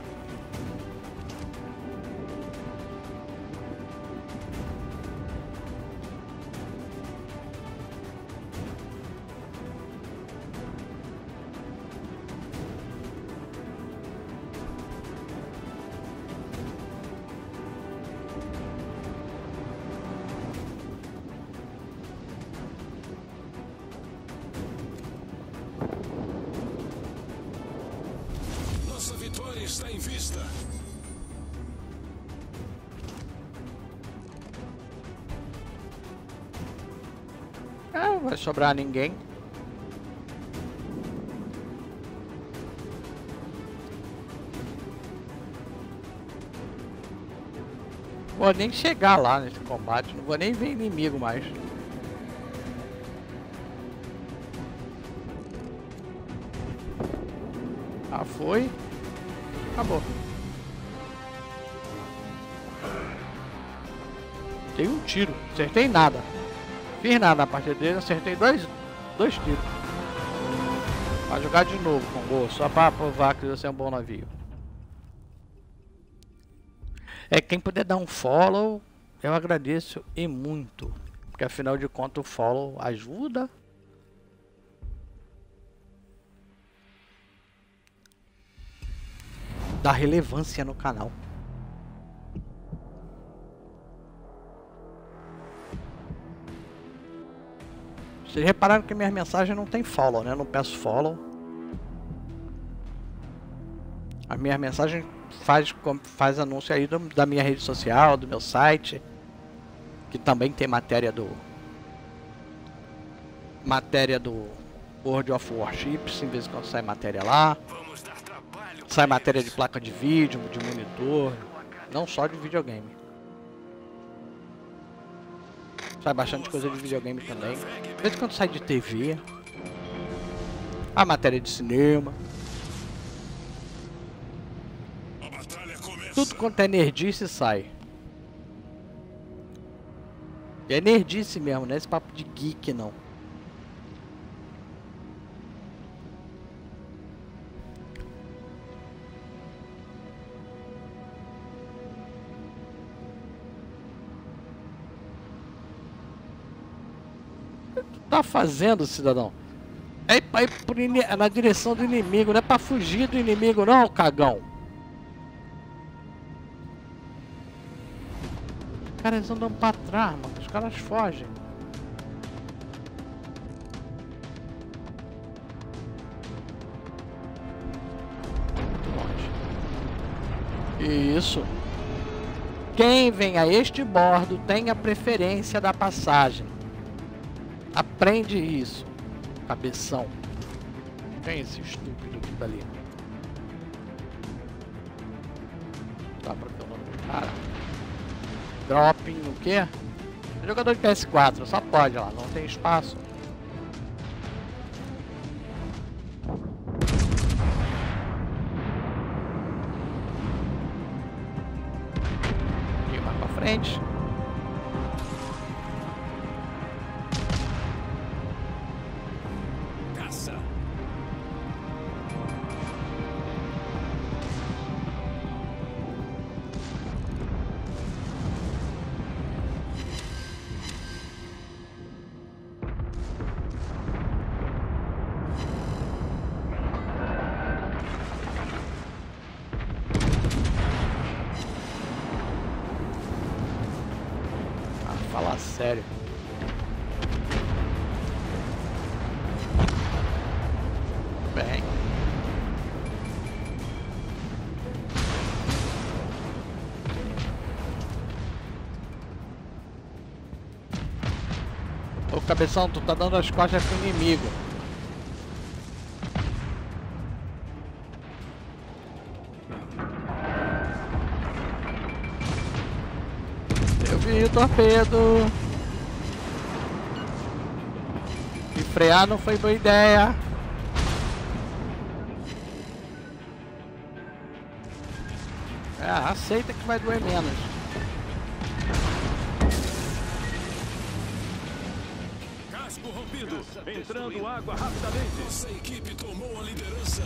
Nossa vitória está em vista. Ah, não vai sobrar ninguém. vou nem chegar lá nesse combate, não vou nem ver inimigo mais. Ah, foi. Acabou. Dei um tiro, acertei nada. Fiz nada na partida dele, acertei dois, dois tiros. Vai jogar de novo com gol, só para provar que você é um bom navio. É, quem puder dar um follow, eu agradeço e muito. Porque afinal de contas o follow ajuda. Dá relevância no canal. Vocês repararam que minhas mensagens não tem follow, né? Eu não peço follow. A minha mensagem faz, faz anúncio aí do, da minha rede social, do meu site. Que também tem matéria do... Matéria do World of Warships. Em vez em quando sai matéria lá. Sai matéria de placa de vídeo, de monitor. Não só de videogame. Sai bastante coisa de videogame também. De vez em quando sai de T V. A matéria de cinema. Tudo quanto é nerdice sai. E é nerdice mesmo, não é esse papo de geek não. Tá fazendo, cidadão? É pra ir por in... na direção do inimigo, não é pra fugir do inimigo não, cagão. Os caras andam pra trás, mano. Os caras fogem. Muito longe. Isso. Quem vem a este bordo tem a preferência da passagem. Aprende isso, cabeção. Quem é esse estúpido que tá ali? Tá pra ver o nome do cara. Dropping no quê? Jogador de P S quatro, só pode lá, não tem espaço. E mais pra frente. Falar sério. Bem. Ô cabeção, tu tá dando as costas pro inimigo. O torpedo. E frear não foi boa ideia. É, aceita que vai doer menos. Casco rompido. Entrando água rapidamente. Nossa equipe tomou a liderança.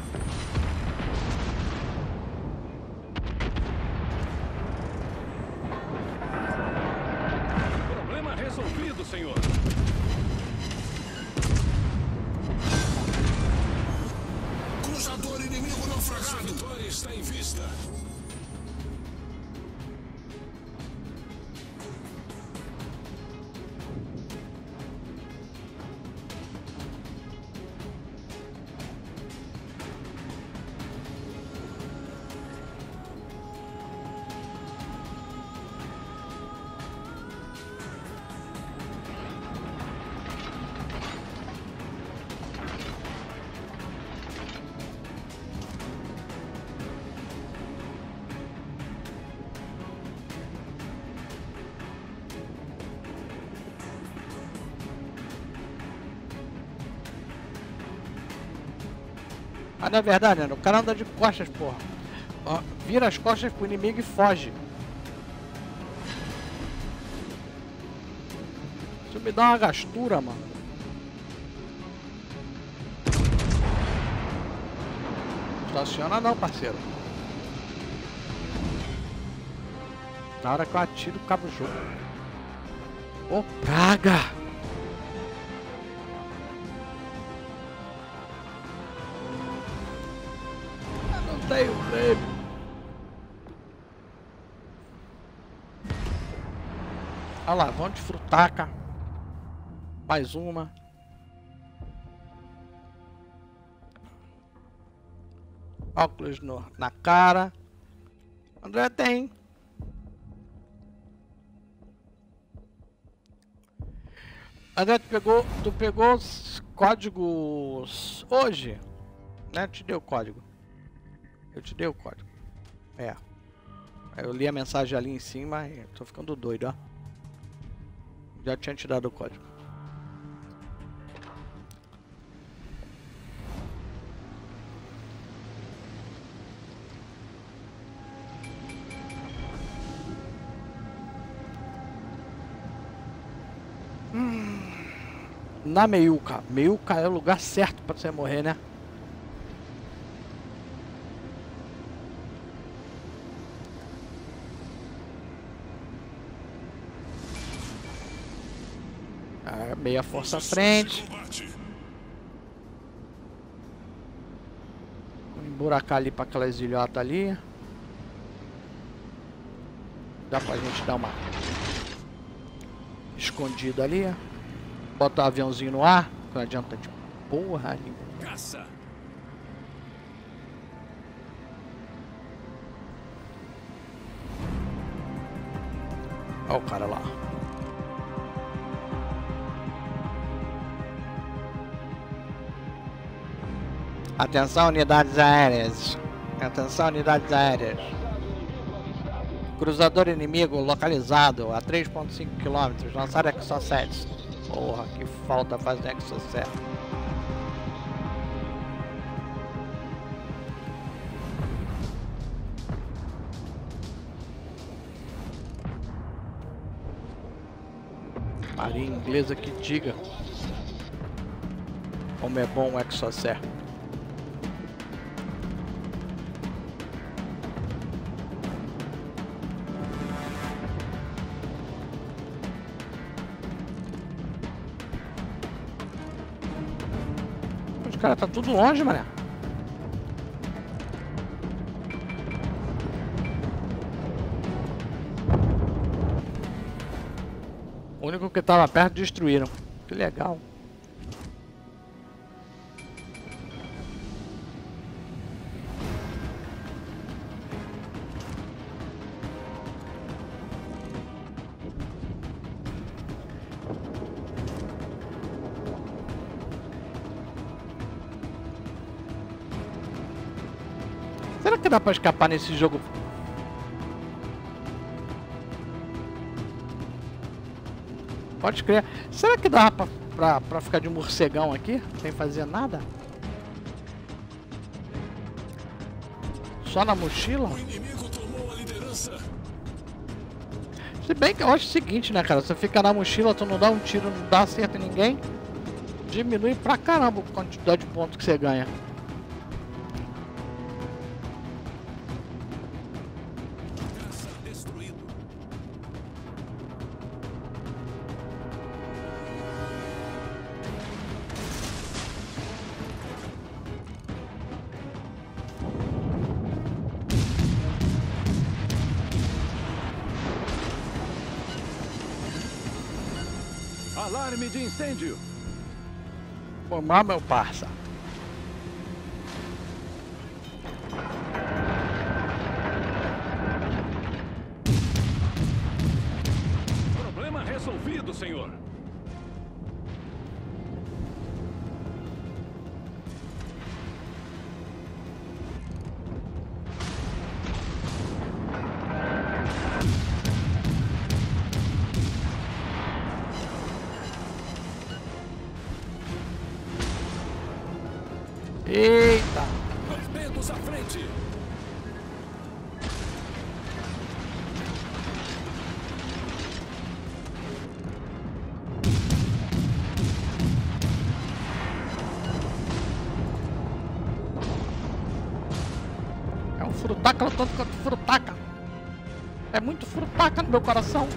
Resolvido, senhor. Cruzador inimigo naufragado. A vitória está em vista. Mas não é verdade, né? O cara anda de costas, porra. Ó, vira as costas pro inimigo e foge. Isso me dá uma gastura, mano. Estaciona não, parceiro. Na hora que eu atiro, acaba o jogo. Ô, praga! Eu não tenho prêmio. Olha lá, vamos de frutaca. Mais uma. Óculos no, na cara. André tem. André, tu pegou, tu pegou os códigos hoje, né? Eu te dei o código. Eu te dei o código. É. Eu li a mensagem ali em cima e tô ficando doido, ó. Já tinha te dado o código. Hum, na meiuca. Meiuca é o lugar certo pra você morrer, né? Ah, meia força à frente. Vou emburacar ali pra aquelas ilhotas ali. Dá pra gente dar uma escondido ali, bota o aviãozinho no ar, não adianta de porra ali. Caça. Olha o cara lá. Atenção, unidades aéreas. Atenção, unidades aéreas. Cruzador inimigo localizado a três ponto cinco quilômetros. Lançar Exocet. Porra, que falta fazer Exocet. Marinha inglesa que diga como é bom o Exocet. Cara, tá tudo longe, mané. O único que tava perto destruíram. Que legal. Será que dá pra escapar nesse jogo? Pode crer. Será que dá pra, pra, pra ficar de morcegão aqui? Sem fazer nada? Só na mochila? O inimigo tomou a liderança. Se bem que eu acho o seguinte, né, cara? Você fica na mochila, tu não dá um tiro, não dá acerto em ninguém. Diminui pra caramba a quantidade de pontos que você ganha. Alarme de incêndio. Formar, meu parça. Problema resolvido, senhor. Furutaca lutando contra Furutaca. É muito Furutaca no meu coração.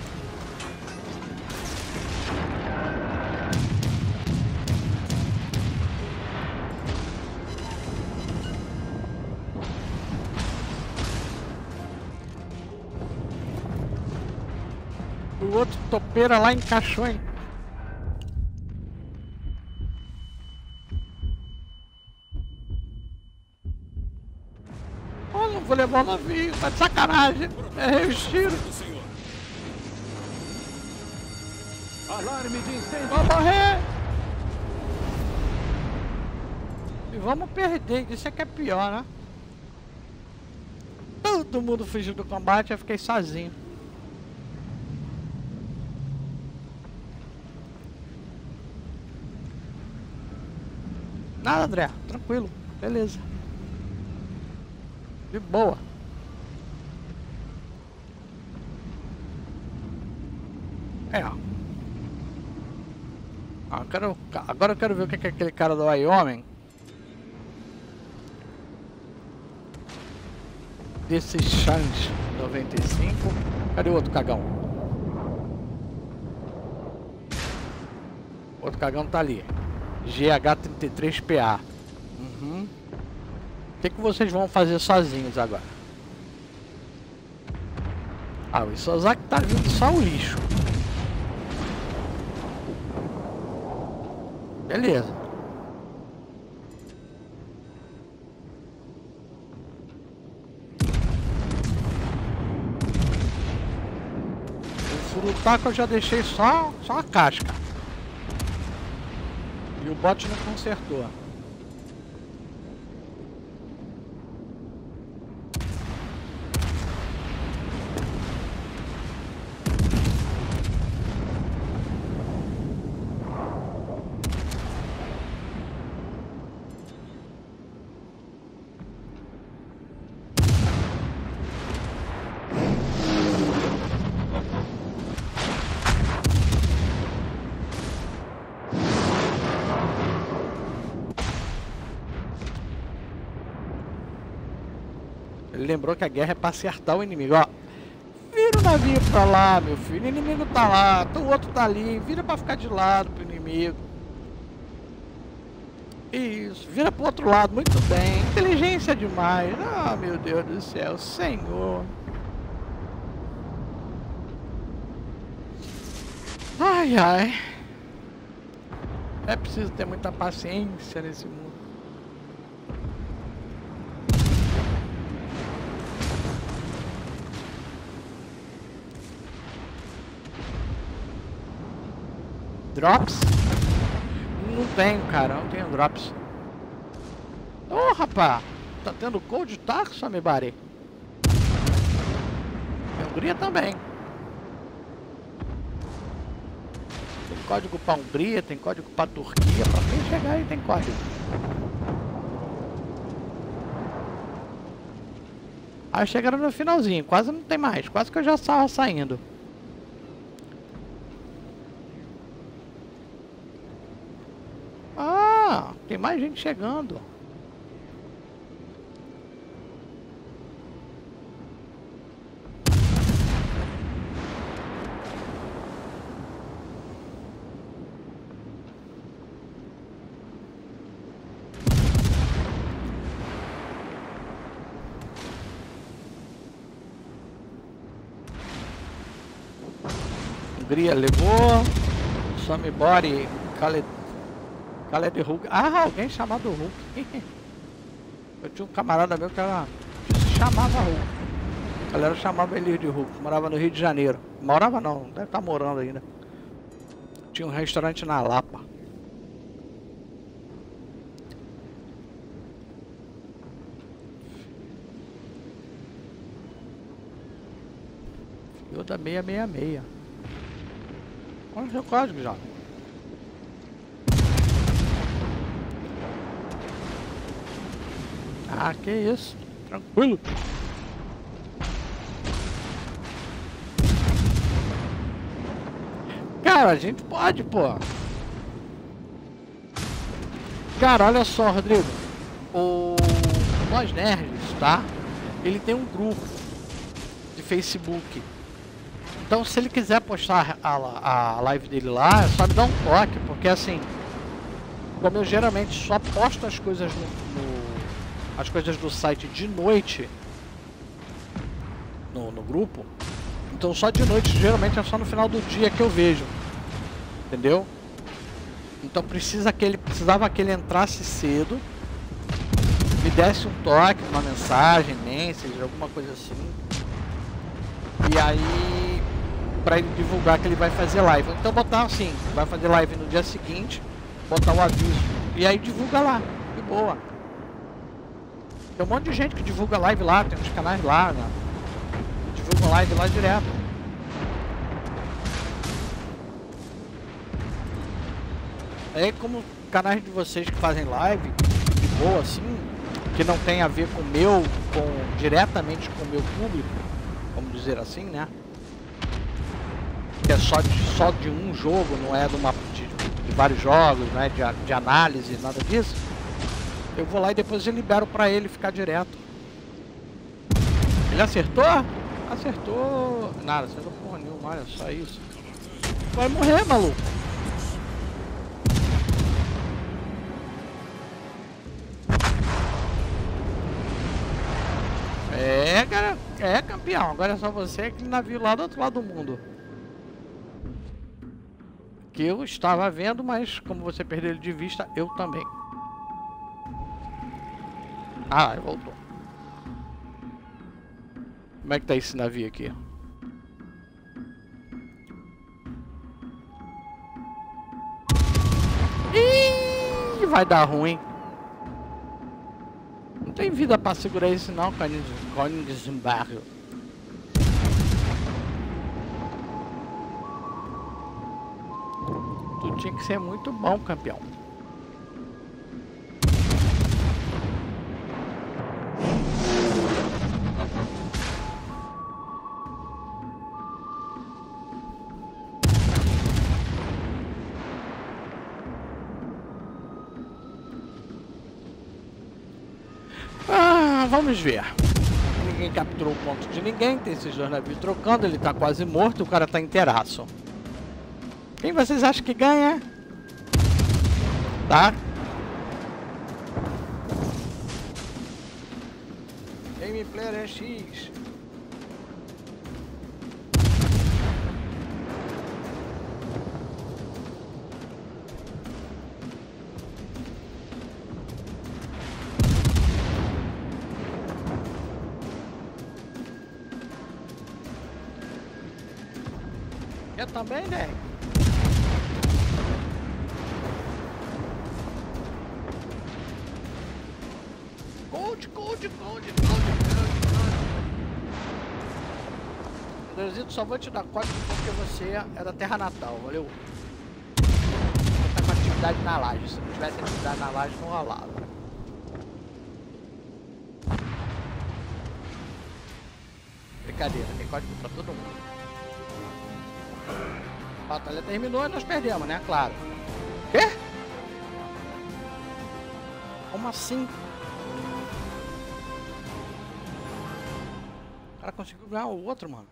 O outro topeira lá encaixou, hein? Oh, não vou levar o navio, tá de sacanagem. É os tiros. Alarme de incêndio. Vou morrer. E vamos perder, isso é que é pior, né? Todo mundo fugiu do combate, eu fiquei sozinho. Nada, André, tranquilo, beleza. De boa. É, ó. Ah, eu quero, agora eu quero ver o que é aquele cara do Wyoming. Desse Chance noventa e cinco. Cadê o outro cagão? O outro cagão tá ali. G H trinta e três P A. Uhum. O que, que vocês vão fazer sozinhos agora? Ah, o Isozaki tá vindo só o lixo. Beleza. O Furutaca eu já deixei só, só a casca. E o bot não consertou. Ele lembrou que a guerra é pra acertar o inimigo, ó. Vira o navio pra lá, meu filho. O inimigo tá lá, o outro tá ali. Vira pra ficar de lado pro inimigo. Isso, vira pro outro lado, muito bem. Inteligência demais. Ah, meu Deus do céu, senhor. Ai, ai. É preciso ter muita paciência nesse mundo. Drops? Não tenho, cara, não tenho drops. Ô, oh, rapaz, tá tendo Cold Tax, Samibari? Tem Hungria também. Tem código pra Hungria, tem código pra Turquia. Pra quem chegar aí tem código. Aí chegaram no finalzinho, quase não tem mais. Quase que eu já estava saindo. Ah, tem mais gente chegando. Hungria levou. Samibori, Khaled. Khaled Hulk. Ah, alguém chamado Hulk. Eu tinha um camarada meu que era... se chamava Hulk. A galera chamava ele de Hulk. Morava no Rio de Janeiro. Morava não, deve estar morando ainda. Tinha um restaurante na Lapa. Yoda seiscentos e sessenta e seis. Olha o seu código já. Ah, que isso. Tranquilo. Cara, a gente pode, pô. Cara, olha só, Rodrigo. O... Nós nerds, tá? ele tem um grupo de Facebook. Então se ele quiser postar a, a live dele lá, é só me dar um toque, porque assim, como eu geralmente só posto as coisas no, no as coisas do site de noite no, no grupo, então só de noite, geralmente é só no final do dia que eu vejo, entendeu? Então precisa que ele, precisava que ele entrasse cedo, me desse um toque, uma mensagem, message, alguma coisa assim, e aí para ele divulgar que ele vai fazer live. Então botar assim, vai fazer live no dia seguinte, botar o aviso e aí divulga lá, de boa. Tem um monte de gente que divulga live lá, tem uns canais lá, né? Divulga live lá direto. É como canais de vocês que fazem live de boa assim, que não tem a ver com o meu, com diretamente com o meu público, vamos dizer assim, né? Que é só de, só de um jogo, não é de, uma, de, de vários jogos, não é de, de análise, nada disso. Eu vou lá e depois eu libero pra ele ficar direto. Ele acertou? Acertou. Nada, acertou porra nenhuma, olha só isso. Vai morrer, maluco. É, cara, é campeão. Agora é só você, aquele navio lá do outro lado do mundo. Que eu estava vendo, mas como você perdeu ele de vista, eu também. Ah, voltou. Como é que tá esse navio aqui? Ih, vai dar ruim. Não tem vida pra segurar esse não, Königsberg. Tu tinha que ser muito bom, campeão. Ah, vamos ver. Ninguém capturou o ponto de ninguém. Tem esses dois navios trocando. Ele tá quase morto. O cara tá inteiraço. Quem vocês acham que ganha? Tá? Game Player é X. Eu também, né? Gold, gold, gold, gold, gold. Andrezito, só vou te dar código porque você é da terra natal, valeu? Você tá com atividade na laje. Se não tivesse atividade na laje, não rolava. Brincadeira, tem código pra todo mundo. A batalha terminou e nós perdemos, né? Claro. Quê? Como assim? O cara conseguiu ganhar o outro, mano.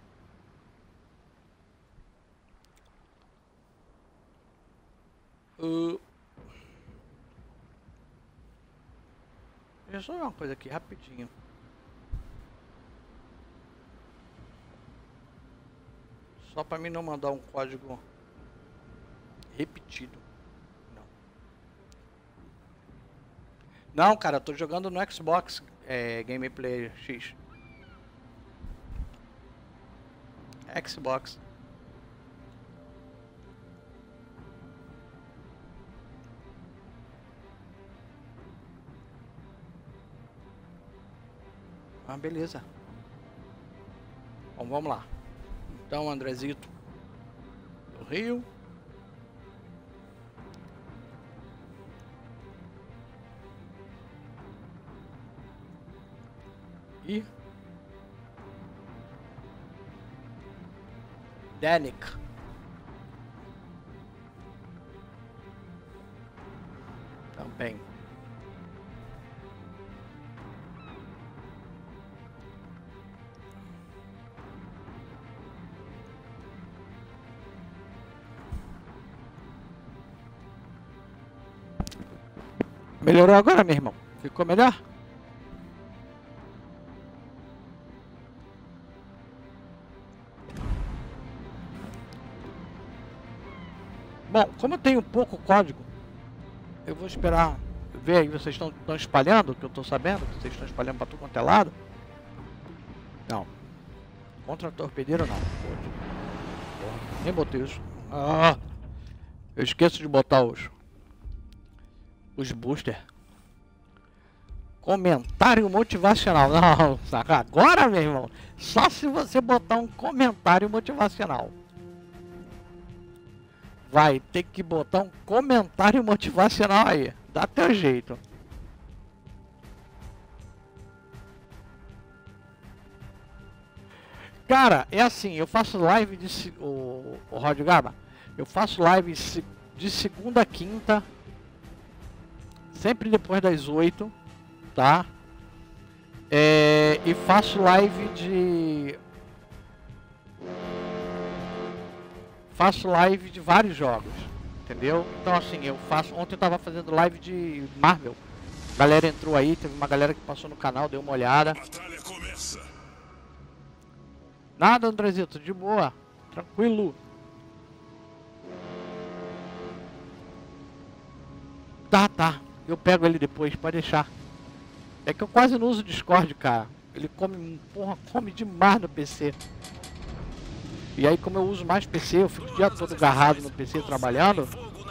Uh... Deixa eu só ver uma coisa aqui, rapidinho. Só pra mim não mandar um código repetido. Não. Não, cara, eu tô jogando no Xbox é, Gameplay X. Xbox. Ah, beleza. Bom, vamos lá. Então, Andrezito do Rio. E Danik. Também. Melhorou agora, meu irmão? Ficou melhor? Bom, como eu tenho pouco código, eu vou esperar ver aí. Vocês estão espalhando, que eu estou sabendo, que vocês estão espalhando para tudo quanto é lado. Não. Contra torpedeiro não. Porra, nem botei isso. Ah, eu esqueço de botar os os booster. Comentário motivacional. Não, saca? Agora, meu irmão, só se você botar um comentário motivacional. Vai ter que botar um comentário motivacional aí. Dá teu jeito. Cara, é assim, eu faço live de... O, o Rod Gaba, eu faço live de segunda a quinta. Sempre depois das oito, tá? É, e faço live de... Faço live de vários jogos, entendeu? Então assim, eu faço... Ontem eu tava fazendo live de Marvel. A galera entrou aí, teve uma galera que passou no canal, deu uma olhada. Batalha começa. Nada, Andrezito, de boa, tranquilo. Tá, tá, eu pego ele depois, pode deixar. É que eu quase não uso o Discord, cara. Ele come, porra, come demais no P C. E aí, como eu uso mais P C, eu fico o dia todo agarrado no P C trabalhando.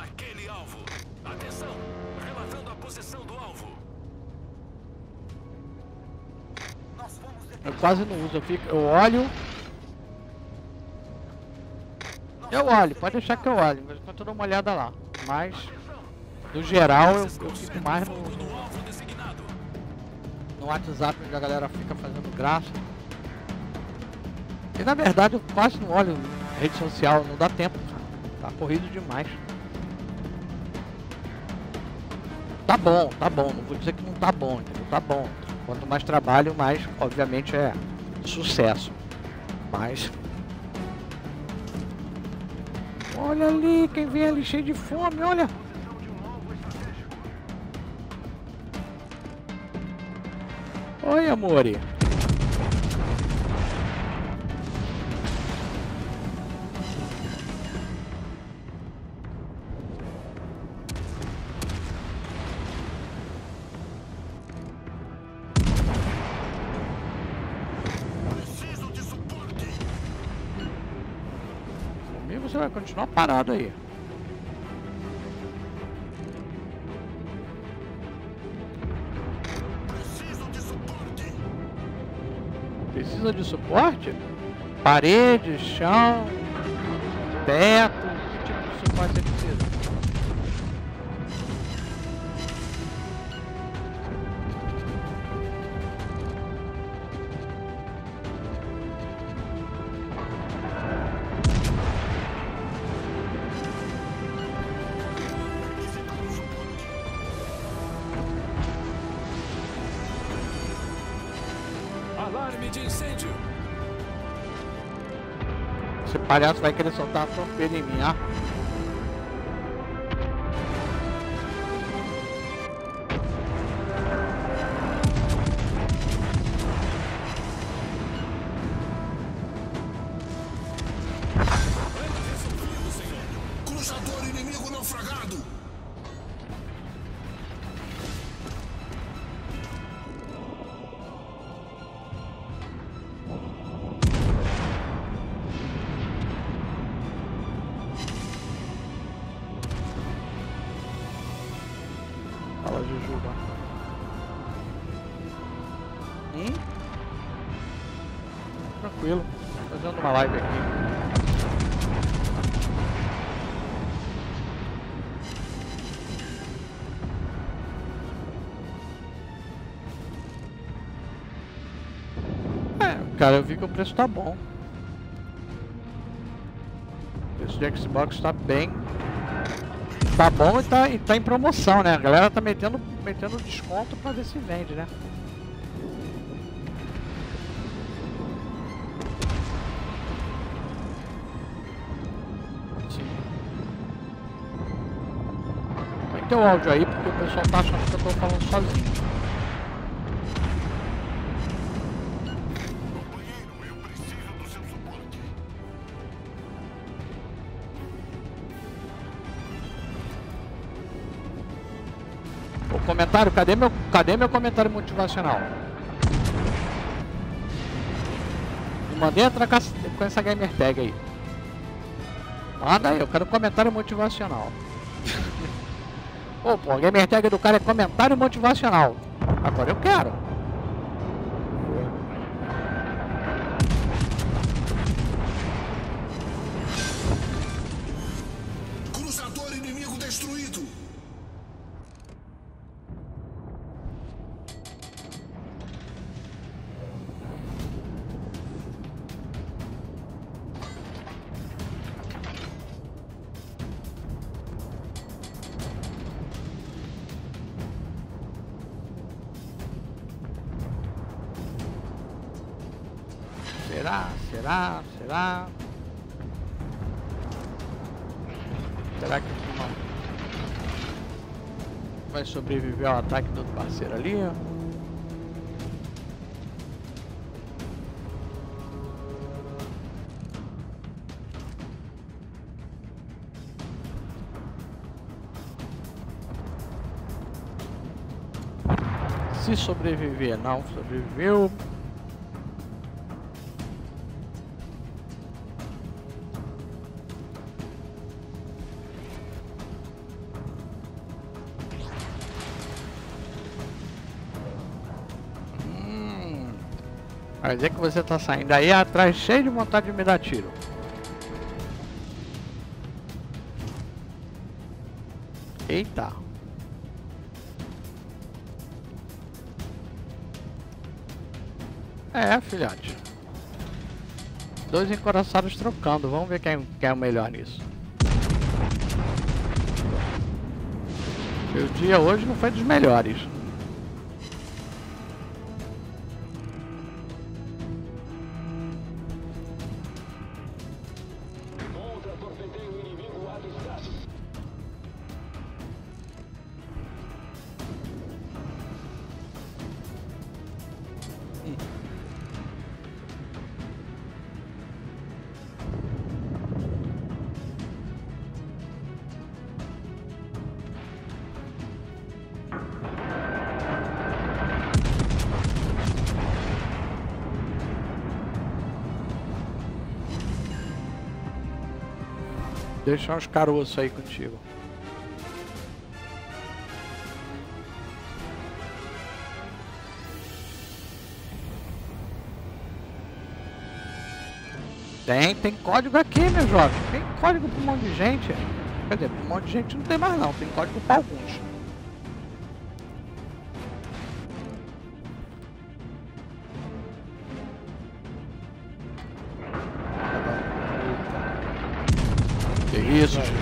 Eu quase não uso, eu, fico, eu olho. Eu olho, pode deixar que eu olho, mas enquanto eu dou uma olhada lá. Mas, no geral, eu, eu fico mais no, no WhatsApp, onde a galera fica fazendo graça. E na verdade eu quase não olho rede social, não dá tempo, cara. Tá corrido demais. Tá bom, tá bom, não vou dizer que não tá bom, entendeu? Tá bom. Quanto mais trabalho, mais, obviamente, é sucesso. Mas... Olha ali, quem vem ali cheio de fome, olha! Oi, amore! Você vai continuar parado aí. Preciso de suporte. Precisa de suporte? Parede, chão, teto, que tipo de suporte você precisa? Alarme de incêndio. Esse palhaço vai querer soltar a torpedo em mim, ah? Cruzador inimigo naufragado. Fala, Jujuba. Hum? Tranquilo. Fazendo uma live aqui. É, cara, eu vi que o preço tá bom. O preço de Xbox tá bem. Tá bom e tá, e tá em promoção, né? A galera tá metendo, metendo desconto pra ver se vende, né? Sim. Vai teu áudio aí, porque o pessoal tá achando que eu tô falando sozinho. Companheiro, eu preciso do seu suporte. O comentário, cadê meu, cadê meu comentário motivacional? Me mandei entrar com essa, com essa gamer tag aí. Manda aí, eu quero um comentário motivacional. Pô, pô, a gamer tag do cara é comentário motivacional. Agora eu quero. Cruzador inimigo destruído. Será? Será? Será? Será que não vai sobreviver ao ataque do outro parceiro ali? Se sobreviver, não sobreviveu. Vai dizer que você tá saindo aí atrás cheio de vontade de me dar tiro. Eita. É, filhote. Dois encoraçados trocando. Vamos ver quem, quem é o melhor nisso. O dia hoje não foi dos melhores. Contra-torpedeiro inimigo avistado. Deixa uns caroços aí contigo. Tem, tem código aqui, meu jovem. Tem código pra um monte de gente. Quer dizer, pra um monte de gente não tem mais não. Tem código pra alguns. Que isso, Juju?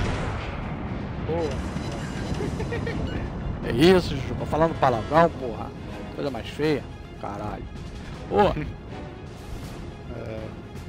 É isso, Juju? Tô falando palavrão, porra. Coisa mais feia. Caralho. Porra. É.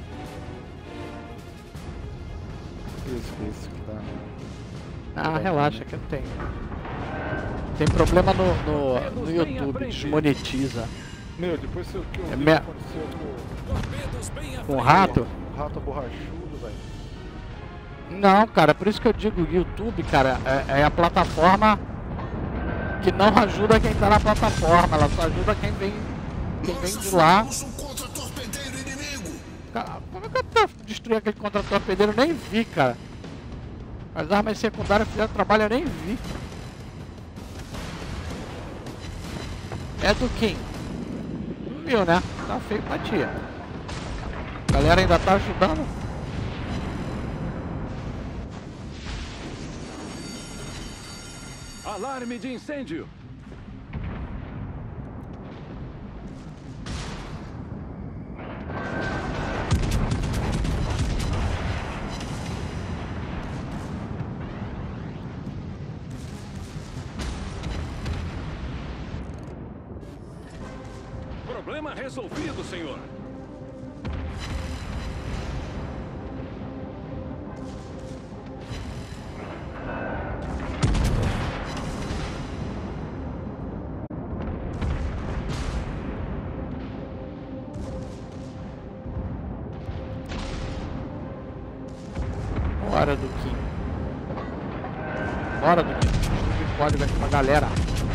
Isso, isso que tá. Ah, relaxa que eu tenho. Tem problema no, no, no YouTube, desmonetiza. Meu, depois que eu que eu É vi me- o que aconteceu com, Torpedos bem à Com o frente. rato? com o rato borrachudo, velho. Não, cara, por isso que eu digo YouTube, cara, é, é a plataforma que não ajuda quem tá na plataforma, ela só ajuda quem vem, quem vem Nós de lá. afundamos um contra-torpedeiro inimigo. Cara, como é que eu tô destruindo aquele contra-torpedeiro? Eu nem vi, cara. As armas secundárias fizeram trabalho, eu nem vi. É do Kim. Não viu, né? Tá feio pra tia. A galera ainda tá ajudando. Alarme de incêndio. Problema resolvido, senhor. Bora, Duquinho. Bora, Duquinho. Distribuir código aqui pra galera.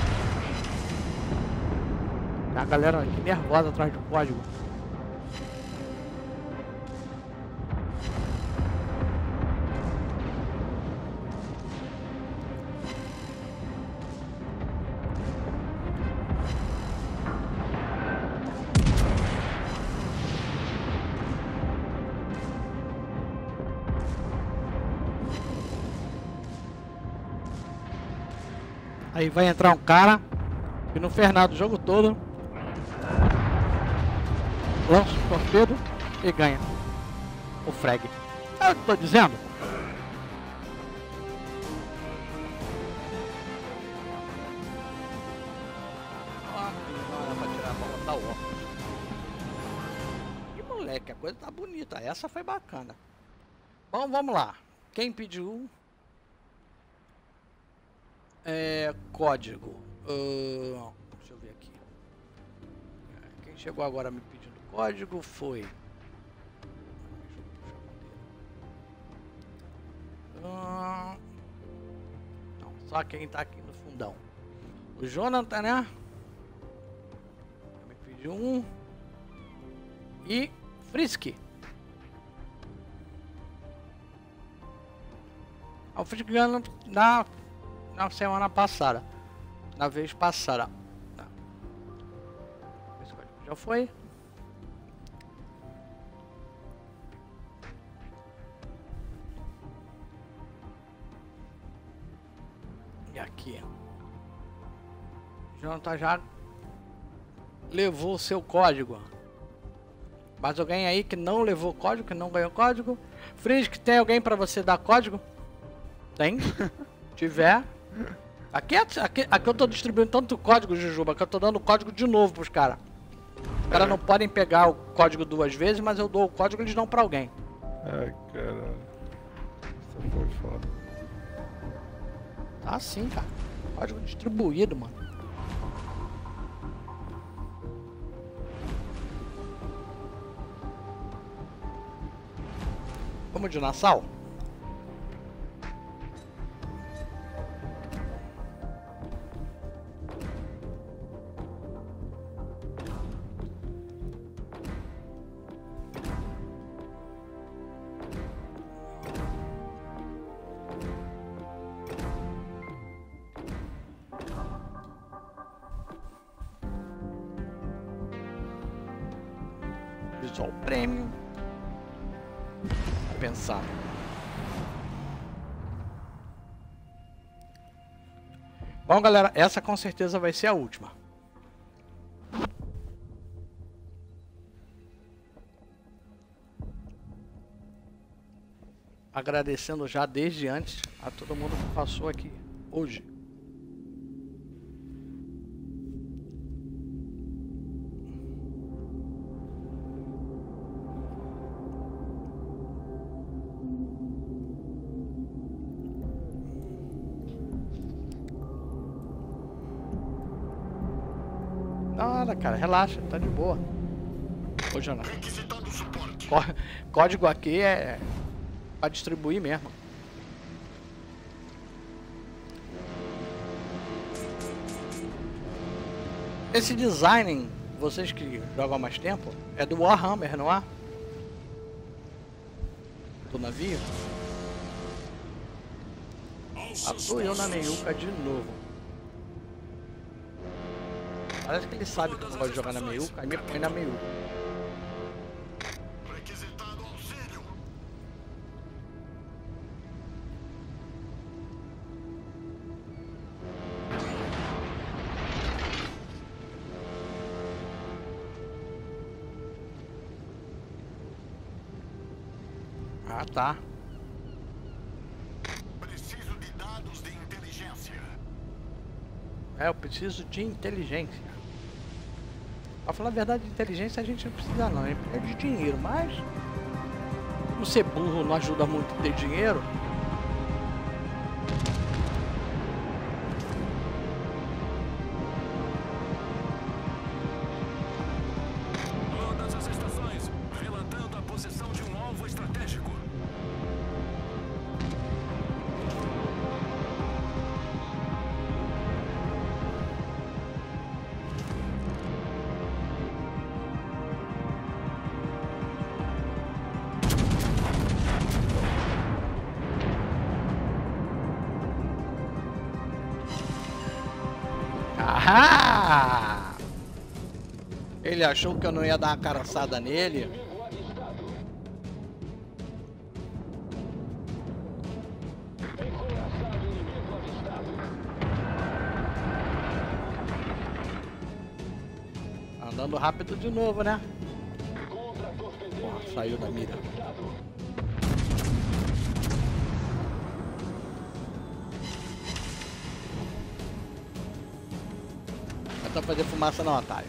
Tem a galera aqui nervosa atrás do código. Aí vai entrar um cara que não fez nada o jogo todo, lança o torpedo e ganha o frag. É o que eu tô dizendo. Ah, pra tirar a bola da óculos. Que moleque, a coisa tá bonita. Essa foi bacana. Bom, vamos lá. Quem pediu? É, código. Uh, deixa eu ver aqui. Quem chegou agora me pedindo código foi. Uh, não, só quem tá aqui no fundão. O Jonathan, né? Me pediu um. E Frisky. O Frisky ganhou na. Na semana passada, na vez passada, não. Esse código já foi. E aqui, Jonathan já levou o seu código. Mas alguém aí que não levou código, que não ganhou código? Frisk, tem alguém para você dar código? Tem? Tiver. Aqui, é, aqui, aqui eu tô distribuindo tanto código, Jujuba, que eu tô dando código de novo pros caras. Os caras não podem pegar o código duas vezes, mas eu dou o código e eles dão pra alguém. Ai, caralho. Essa foi foda. Tá sim, cara. Código distribuído, mano. Vamos de Nassau? Visual Premium. Tá pensado. Bom, galera, essa com certeza vai ser a última. Agradecendo já desde antes a todo mundo que passou aqui hoje. Nada, cara, relaxa, tá de boa. Ô, Jonathan. Có- Código aqui é pra distribuir mesmo. Esse design, vocês que jogam há mais tempo, é do Warhammer, não é? Do navio. Ah, tô eu na meiuca de novo. Parece que ele sabe que eu gosto de jogar na meiuca, aí me põe na meiuca. Requisitado auxílio. Ah, tá. Preciso de dados de inteligência. É, eu preciso de inteligência. Pra falar a verdade, de inteligência a gente não precisa não, é de dinheiro, mas como ser burro não ajuda muito a ter dinheiro. Todas as estações, relatando a posição de um alvo estratégico. Ah! Ele achou que eu não ia dar uma caroçada nele. Andando rápido de novo, né? Porra, saiu da mira. Não dá pra fazer fumaça não, otário.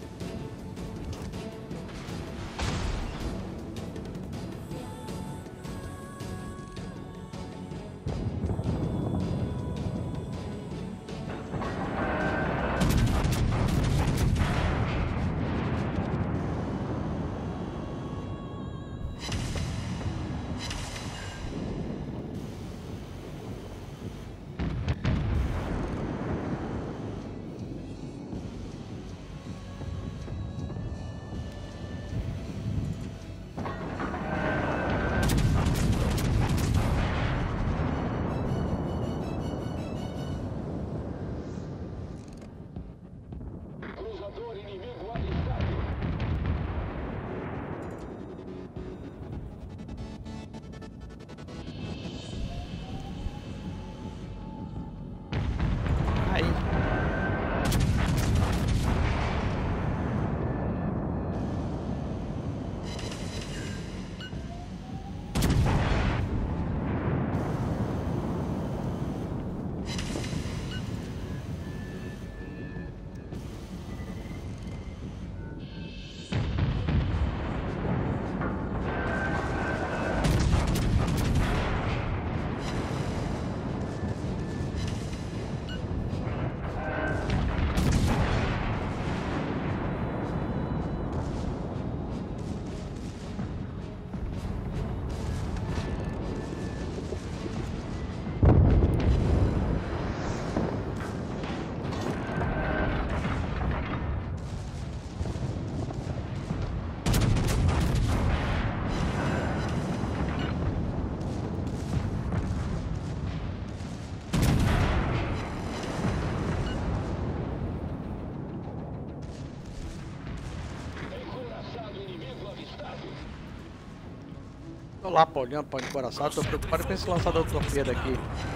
Tô lá, pô, olhando para o coração, tô preocupado com esse lançador de torpedo aqui.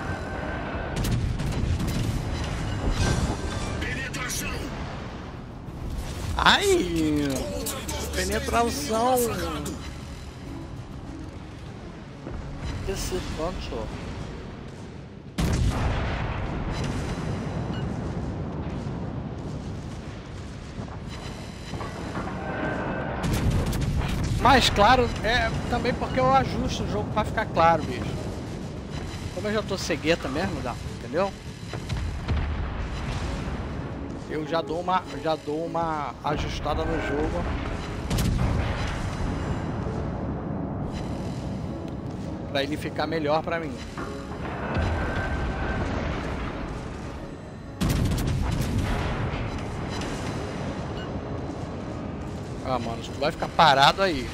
Penetração! Ai! Penetração! Esse ponto. Mais claro, é também porque eu ajusto o jogo pra ficar claro, bicho. Como eu já tô cegueta mesmo, dá, entendeu? Eu já dou uma, já dou uma ajustada no jogo. Pra ele ficar melhor pra mim. Ah, mano, tu vai ficar parado aí.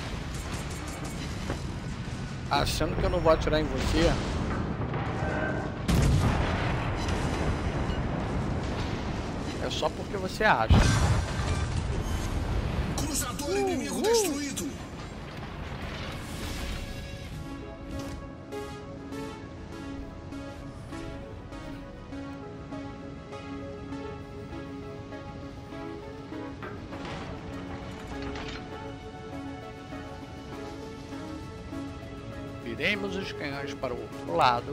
Achando que eu não vou atirar em você. É só porque você acha. Cruzador inimigo destruído. Viremos os canhões para o outro lado.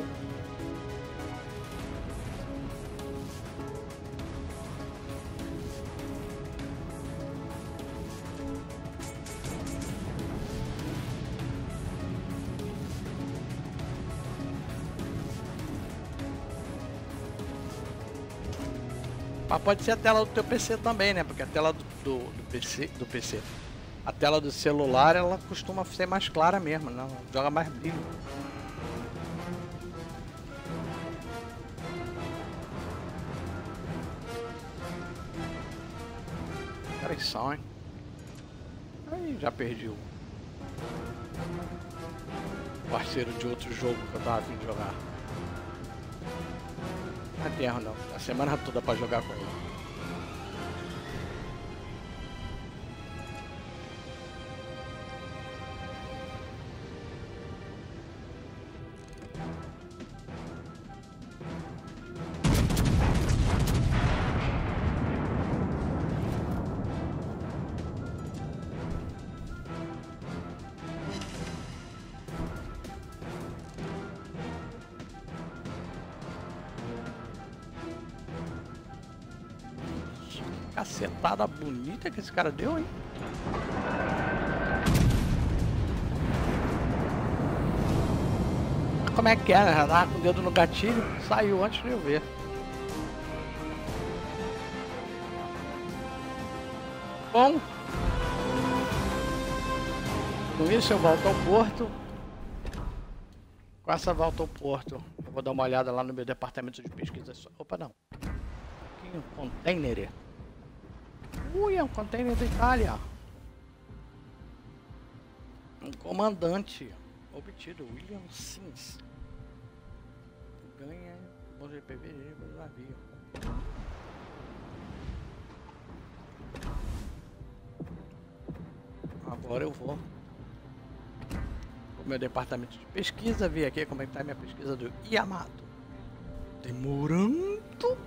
Mas pode ser a tela do teu P C também, né? Porque a tela do, do, do P C, do P C, a tela do celular, ela costuma ser mais clara mesmo, não joga mais brilho. Caras são, hein? Aí já perdi o parceiro de outro jogo que eu tava a fim de jogar. Não é terro não, a semana toda pra jogar com ele. cacetada bonita que esse cara deu, hein? Como é que é, né? Já tava com o dedo no gatilho, saiu antes de eu ver. Bom, com isso eu volto ao porto. Com essa volta ao porto, eu vou dar uma olhada lá no meu departamento de pesquisa. Opa, não. Aqui um container. Ui, é um container da Itália. Um comandante obtido, William Sims. Ganha bom G P V do navio. Agora eu vou pro meu departamento de pesquisa, ver aqui como é que tá a minha pesquisa do Yamato. Demorando.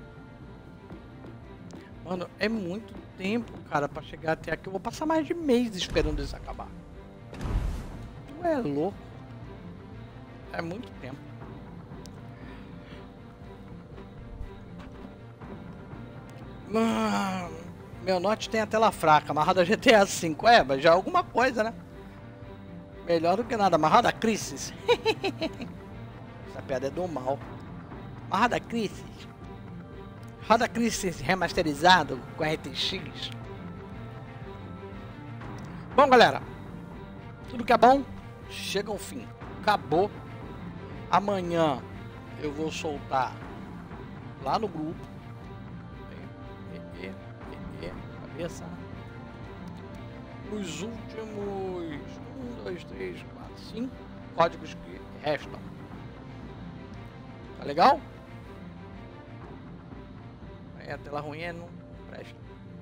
Mano, é muito tempo, cara, pra chegar até aqui. Eu vou passar mais de mês esperando isso acabar. Tu é louco. É muito tempo. Mano, meu Note tem a tela fraca, amarrado a G T A cinco. É, mas já é alguma coisa, né? Melhor do que nada. Amarrado a Crisis. Essa piada é do mal. Amarrado a Crisis. Roda Crisis remasterizado com R T X. Bom, galera, tudo que é bom chega ao fim. Acabou. Amanhã eu vou soltar lá no grupo. E, e, e, e, cabeça. Os últimos um, dois, três, quatro, cinco códigos que restam. Tá legal? A tela ruim é não presta.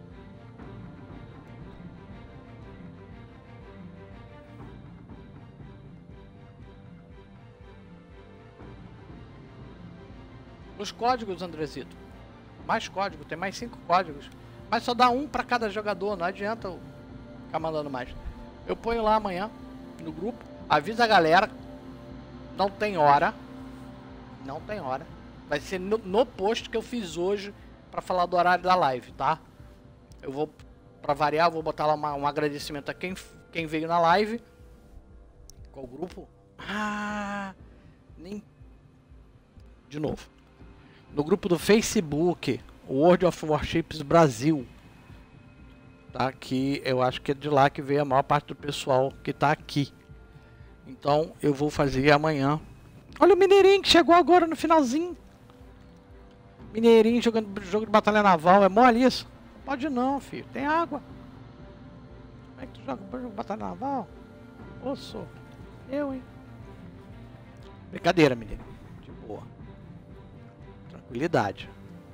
Os códigos, Andrezito. Mais código, tem mais cinco códigos. Mas só dá um para cada jogador, não adianta eu ficar mandando mais. Eu ponho lá amanhã no grupo, avisa a galera. Não tem hora. Não tem hora. Vai ser no, no post que eu fiz hoje para falar do horário da live, tá? Eu vou, para variar, vou botar lá uma, um agradecimento a quem, quem veio na live. Qual grupo? Ah, nem... De novo. No grupo do Facebook, World of Warships Brasil. Tá? Que eu acho que é de lá que veio a maior parte do pessoal que tá aqui. Então eu vou fazer amanhã. Olha o Mineirinho que chegou agora no finalzinho. Mineirinho jogando jogo de batalha naval, é mole isso? Pode não, filho, tem água. Como é que tu joga jogo de batalha naval? Ô, sou eu, hein? Brincadeira, menino. De boa. Tranquilidade.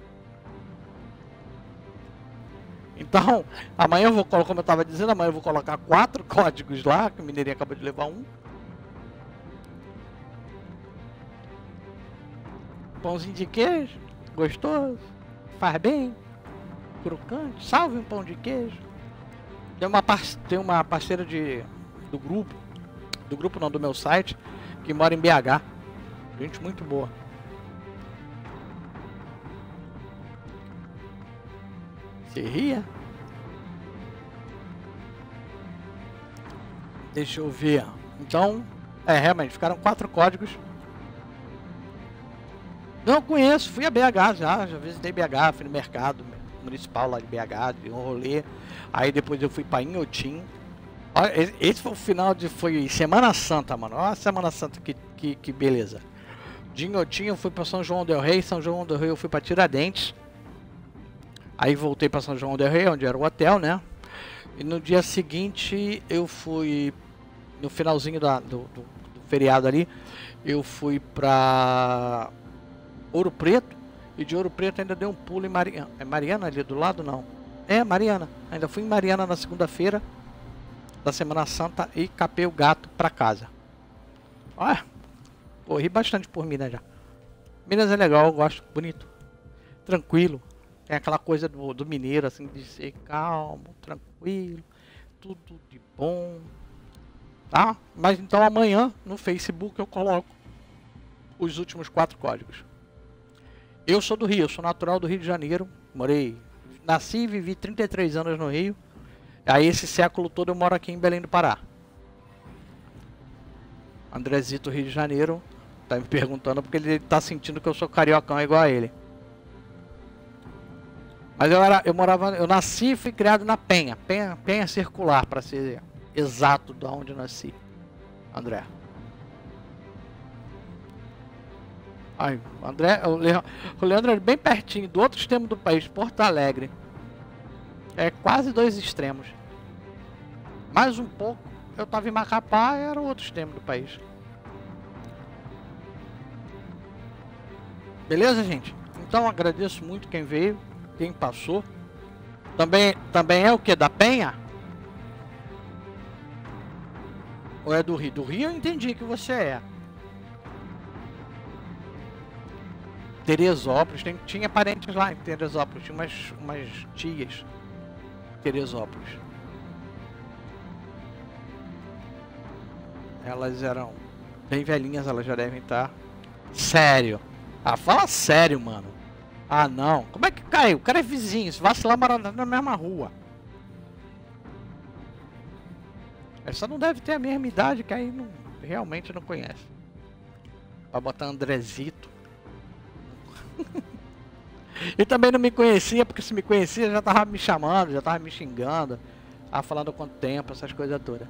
Então, amanhã eu vou colocar, como eu tava dizendo, amanhã eu vou colocar quatro códigos lá, que o Mineirinho acabou de levar um. Pãozinho de queijo. Gostoso, faz bem, crocante, salve um pão de queijo. Tem uma, par tem uma parceira de, do grupo, do grupo não, do meu site, que mora em B H. Gente muito boa. Se ria? Deixa eu ver. Então, é, realmente, ficaram quatro códigos. Não conheço, fui a B H já, já visitei B H, fui no mercado municipal lá de B H, de um rolê. Aí depois eu fui pra Inhotim. Olha, esse foi o final de, foi Semana Santa, mano. Olha a Semana Santa, que, que, que beleza. De Inhotim eu fui pra São João del Rei, São João del Rei eu fui pra Tiradentes. Aí voltei pra São João del Rei, onde era o hotel, né? E no dia seguinte eu fui, no finalzinho da, do, do, do feriado ali, eu fui pra Ouro Preto, e de Ouro Preto ainda dei um pulo em Mariana. É Mariana ali do lado? Não. É, Mariana. Ainda fui em Mariana na segunda-feira da Semana Santa e capei o gato pra casa. Olha, corri bastante por Minas já. Minas é legal, eu gosto, bonito, tranquilo. Tem aquela coisa do, do mineiro, assim, de ser calmo, tranquilo, tudo de bom. Tá? Mas então amanhã no Facebook eu coloco os últimos quatro códigos. Eu sou do Rio, eu sou natural do Rio de Janeiro, morei nasci e vivi trinta e três anos no Rio. Aí esse século todo eu moro aqui em Belém do Pará. Andrezito, Rio de Janeiro, tá me perguntando porque ele tá sentindo que eu sou cariocão igual a ele. Mas eu era, eu morava, eu nasci e fui criado na Penha, Penha, Penha Circular, para ser exato de onde eu nasci, André. Ai, o André, o Leandro, o Leandro é bem pertinho do outro extremo do país, Porto Alegre. É quase dois extremos. Mais um pouco, eu tava em Macapá, era o outro extremo do país. Beleza, gente? Então agradeço muito quem veio, quem passou. Também, também é o que? Da Penha? Ou é do Rio? Do Rio eu entendi que você é. Teresópolis, tem, tinha parentes lá em Teresópolis, tinha umas, umas tias em Teresópolis. Elas eram bem velhinhas, elas já devem estar. Sério? Ah, fala sério, mano. Ah, não. Como é que caiu? O cara é vizinho, se vacilar morar na mesma rua. Essa não deve ter a mesma idade, que aí não, realmente não conhece. Vai botar Andrezito. E também não me conhecia, porque se me conhecia já tava me chamando, já tava me xingando, tava falando quanto tempo, essas coisas todas.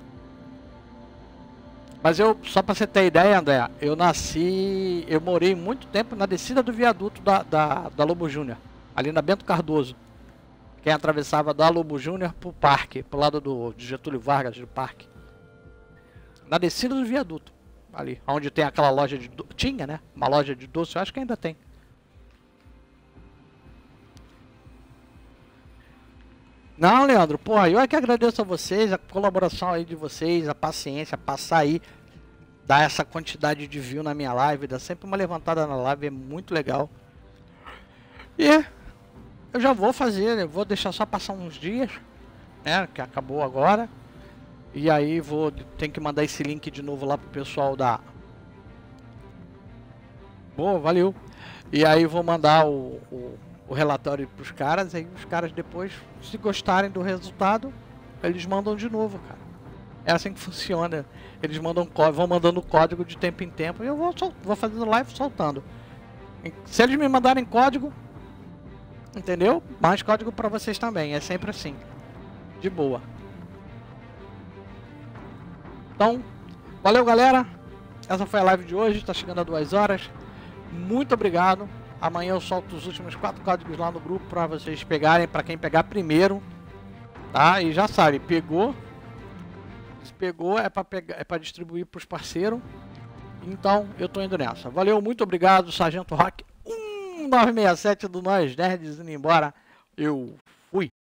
Mas eu, só pra você ter ideia, André, eu nasci, eu morei muito tempo na descida do viaduto da, da, da Lobo Júnior, ali na Bento Cardoso. Quem atravessava da Lobo Júnior pro parque, pro lado do de Getúlio Vargas, do parque. Na descida do viaduto, ali, onde tem aquela loja de do... tinha, né? Uma loja de doce, eu acho que ainda tem. Não, Leandro, porra, eu é que agradeço a vocês, a colaboração aí de vocês, a paciência, passar aí, dar essa quantidade de view na minha live, dar sempre uma levantada na live, é muito legal. E eu já vou fazer, eu vou deixar só passar uns dias, né, que acabou agora. E aí vou, tem que mandar esse link de novo lá pro pessoal da... Boa, valeu. E aí vou mandar o... o o relatório para os caras, aí os caras depois, se gostarem do resultado, eles mandam de novo, cara. É assim que funciona. Eles mandam código, vão mandando código de tempo em tempo e eu vou, sol, vou fazendo live soltando. Se eles me mandarem código, entendeu? Mais código para vocês também, é sempre assim. De boa. Então, valeu, galera. Essa foi a live de hoje, está chegando a duas horas. Muito obrigado. Amanhã eu solto os últimos quatro códigos lá no grupo para vocês pegarem, para quem pegar primeiro, tá? E já sabe, pegou, se pegou é para pegar, é para distribuir para os parceiros. Então eu tô indo nessa. Valeu, muito obrigado, Sargento Rock um nove seis sete do Nós Nerds indo embora. Eu fui.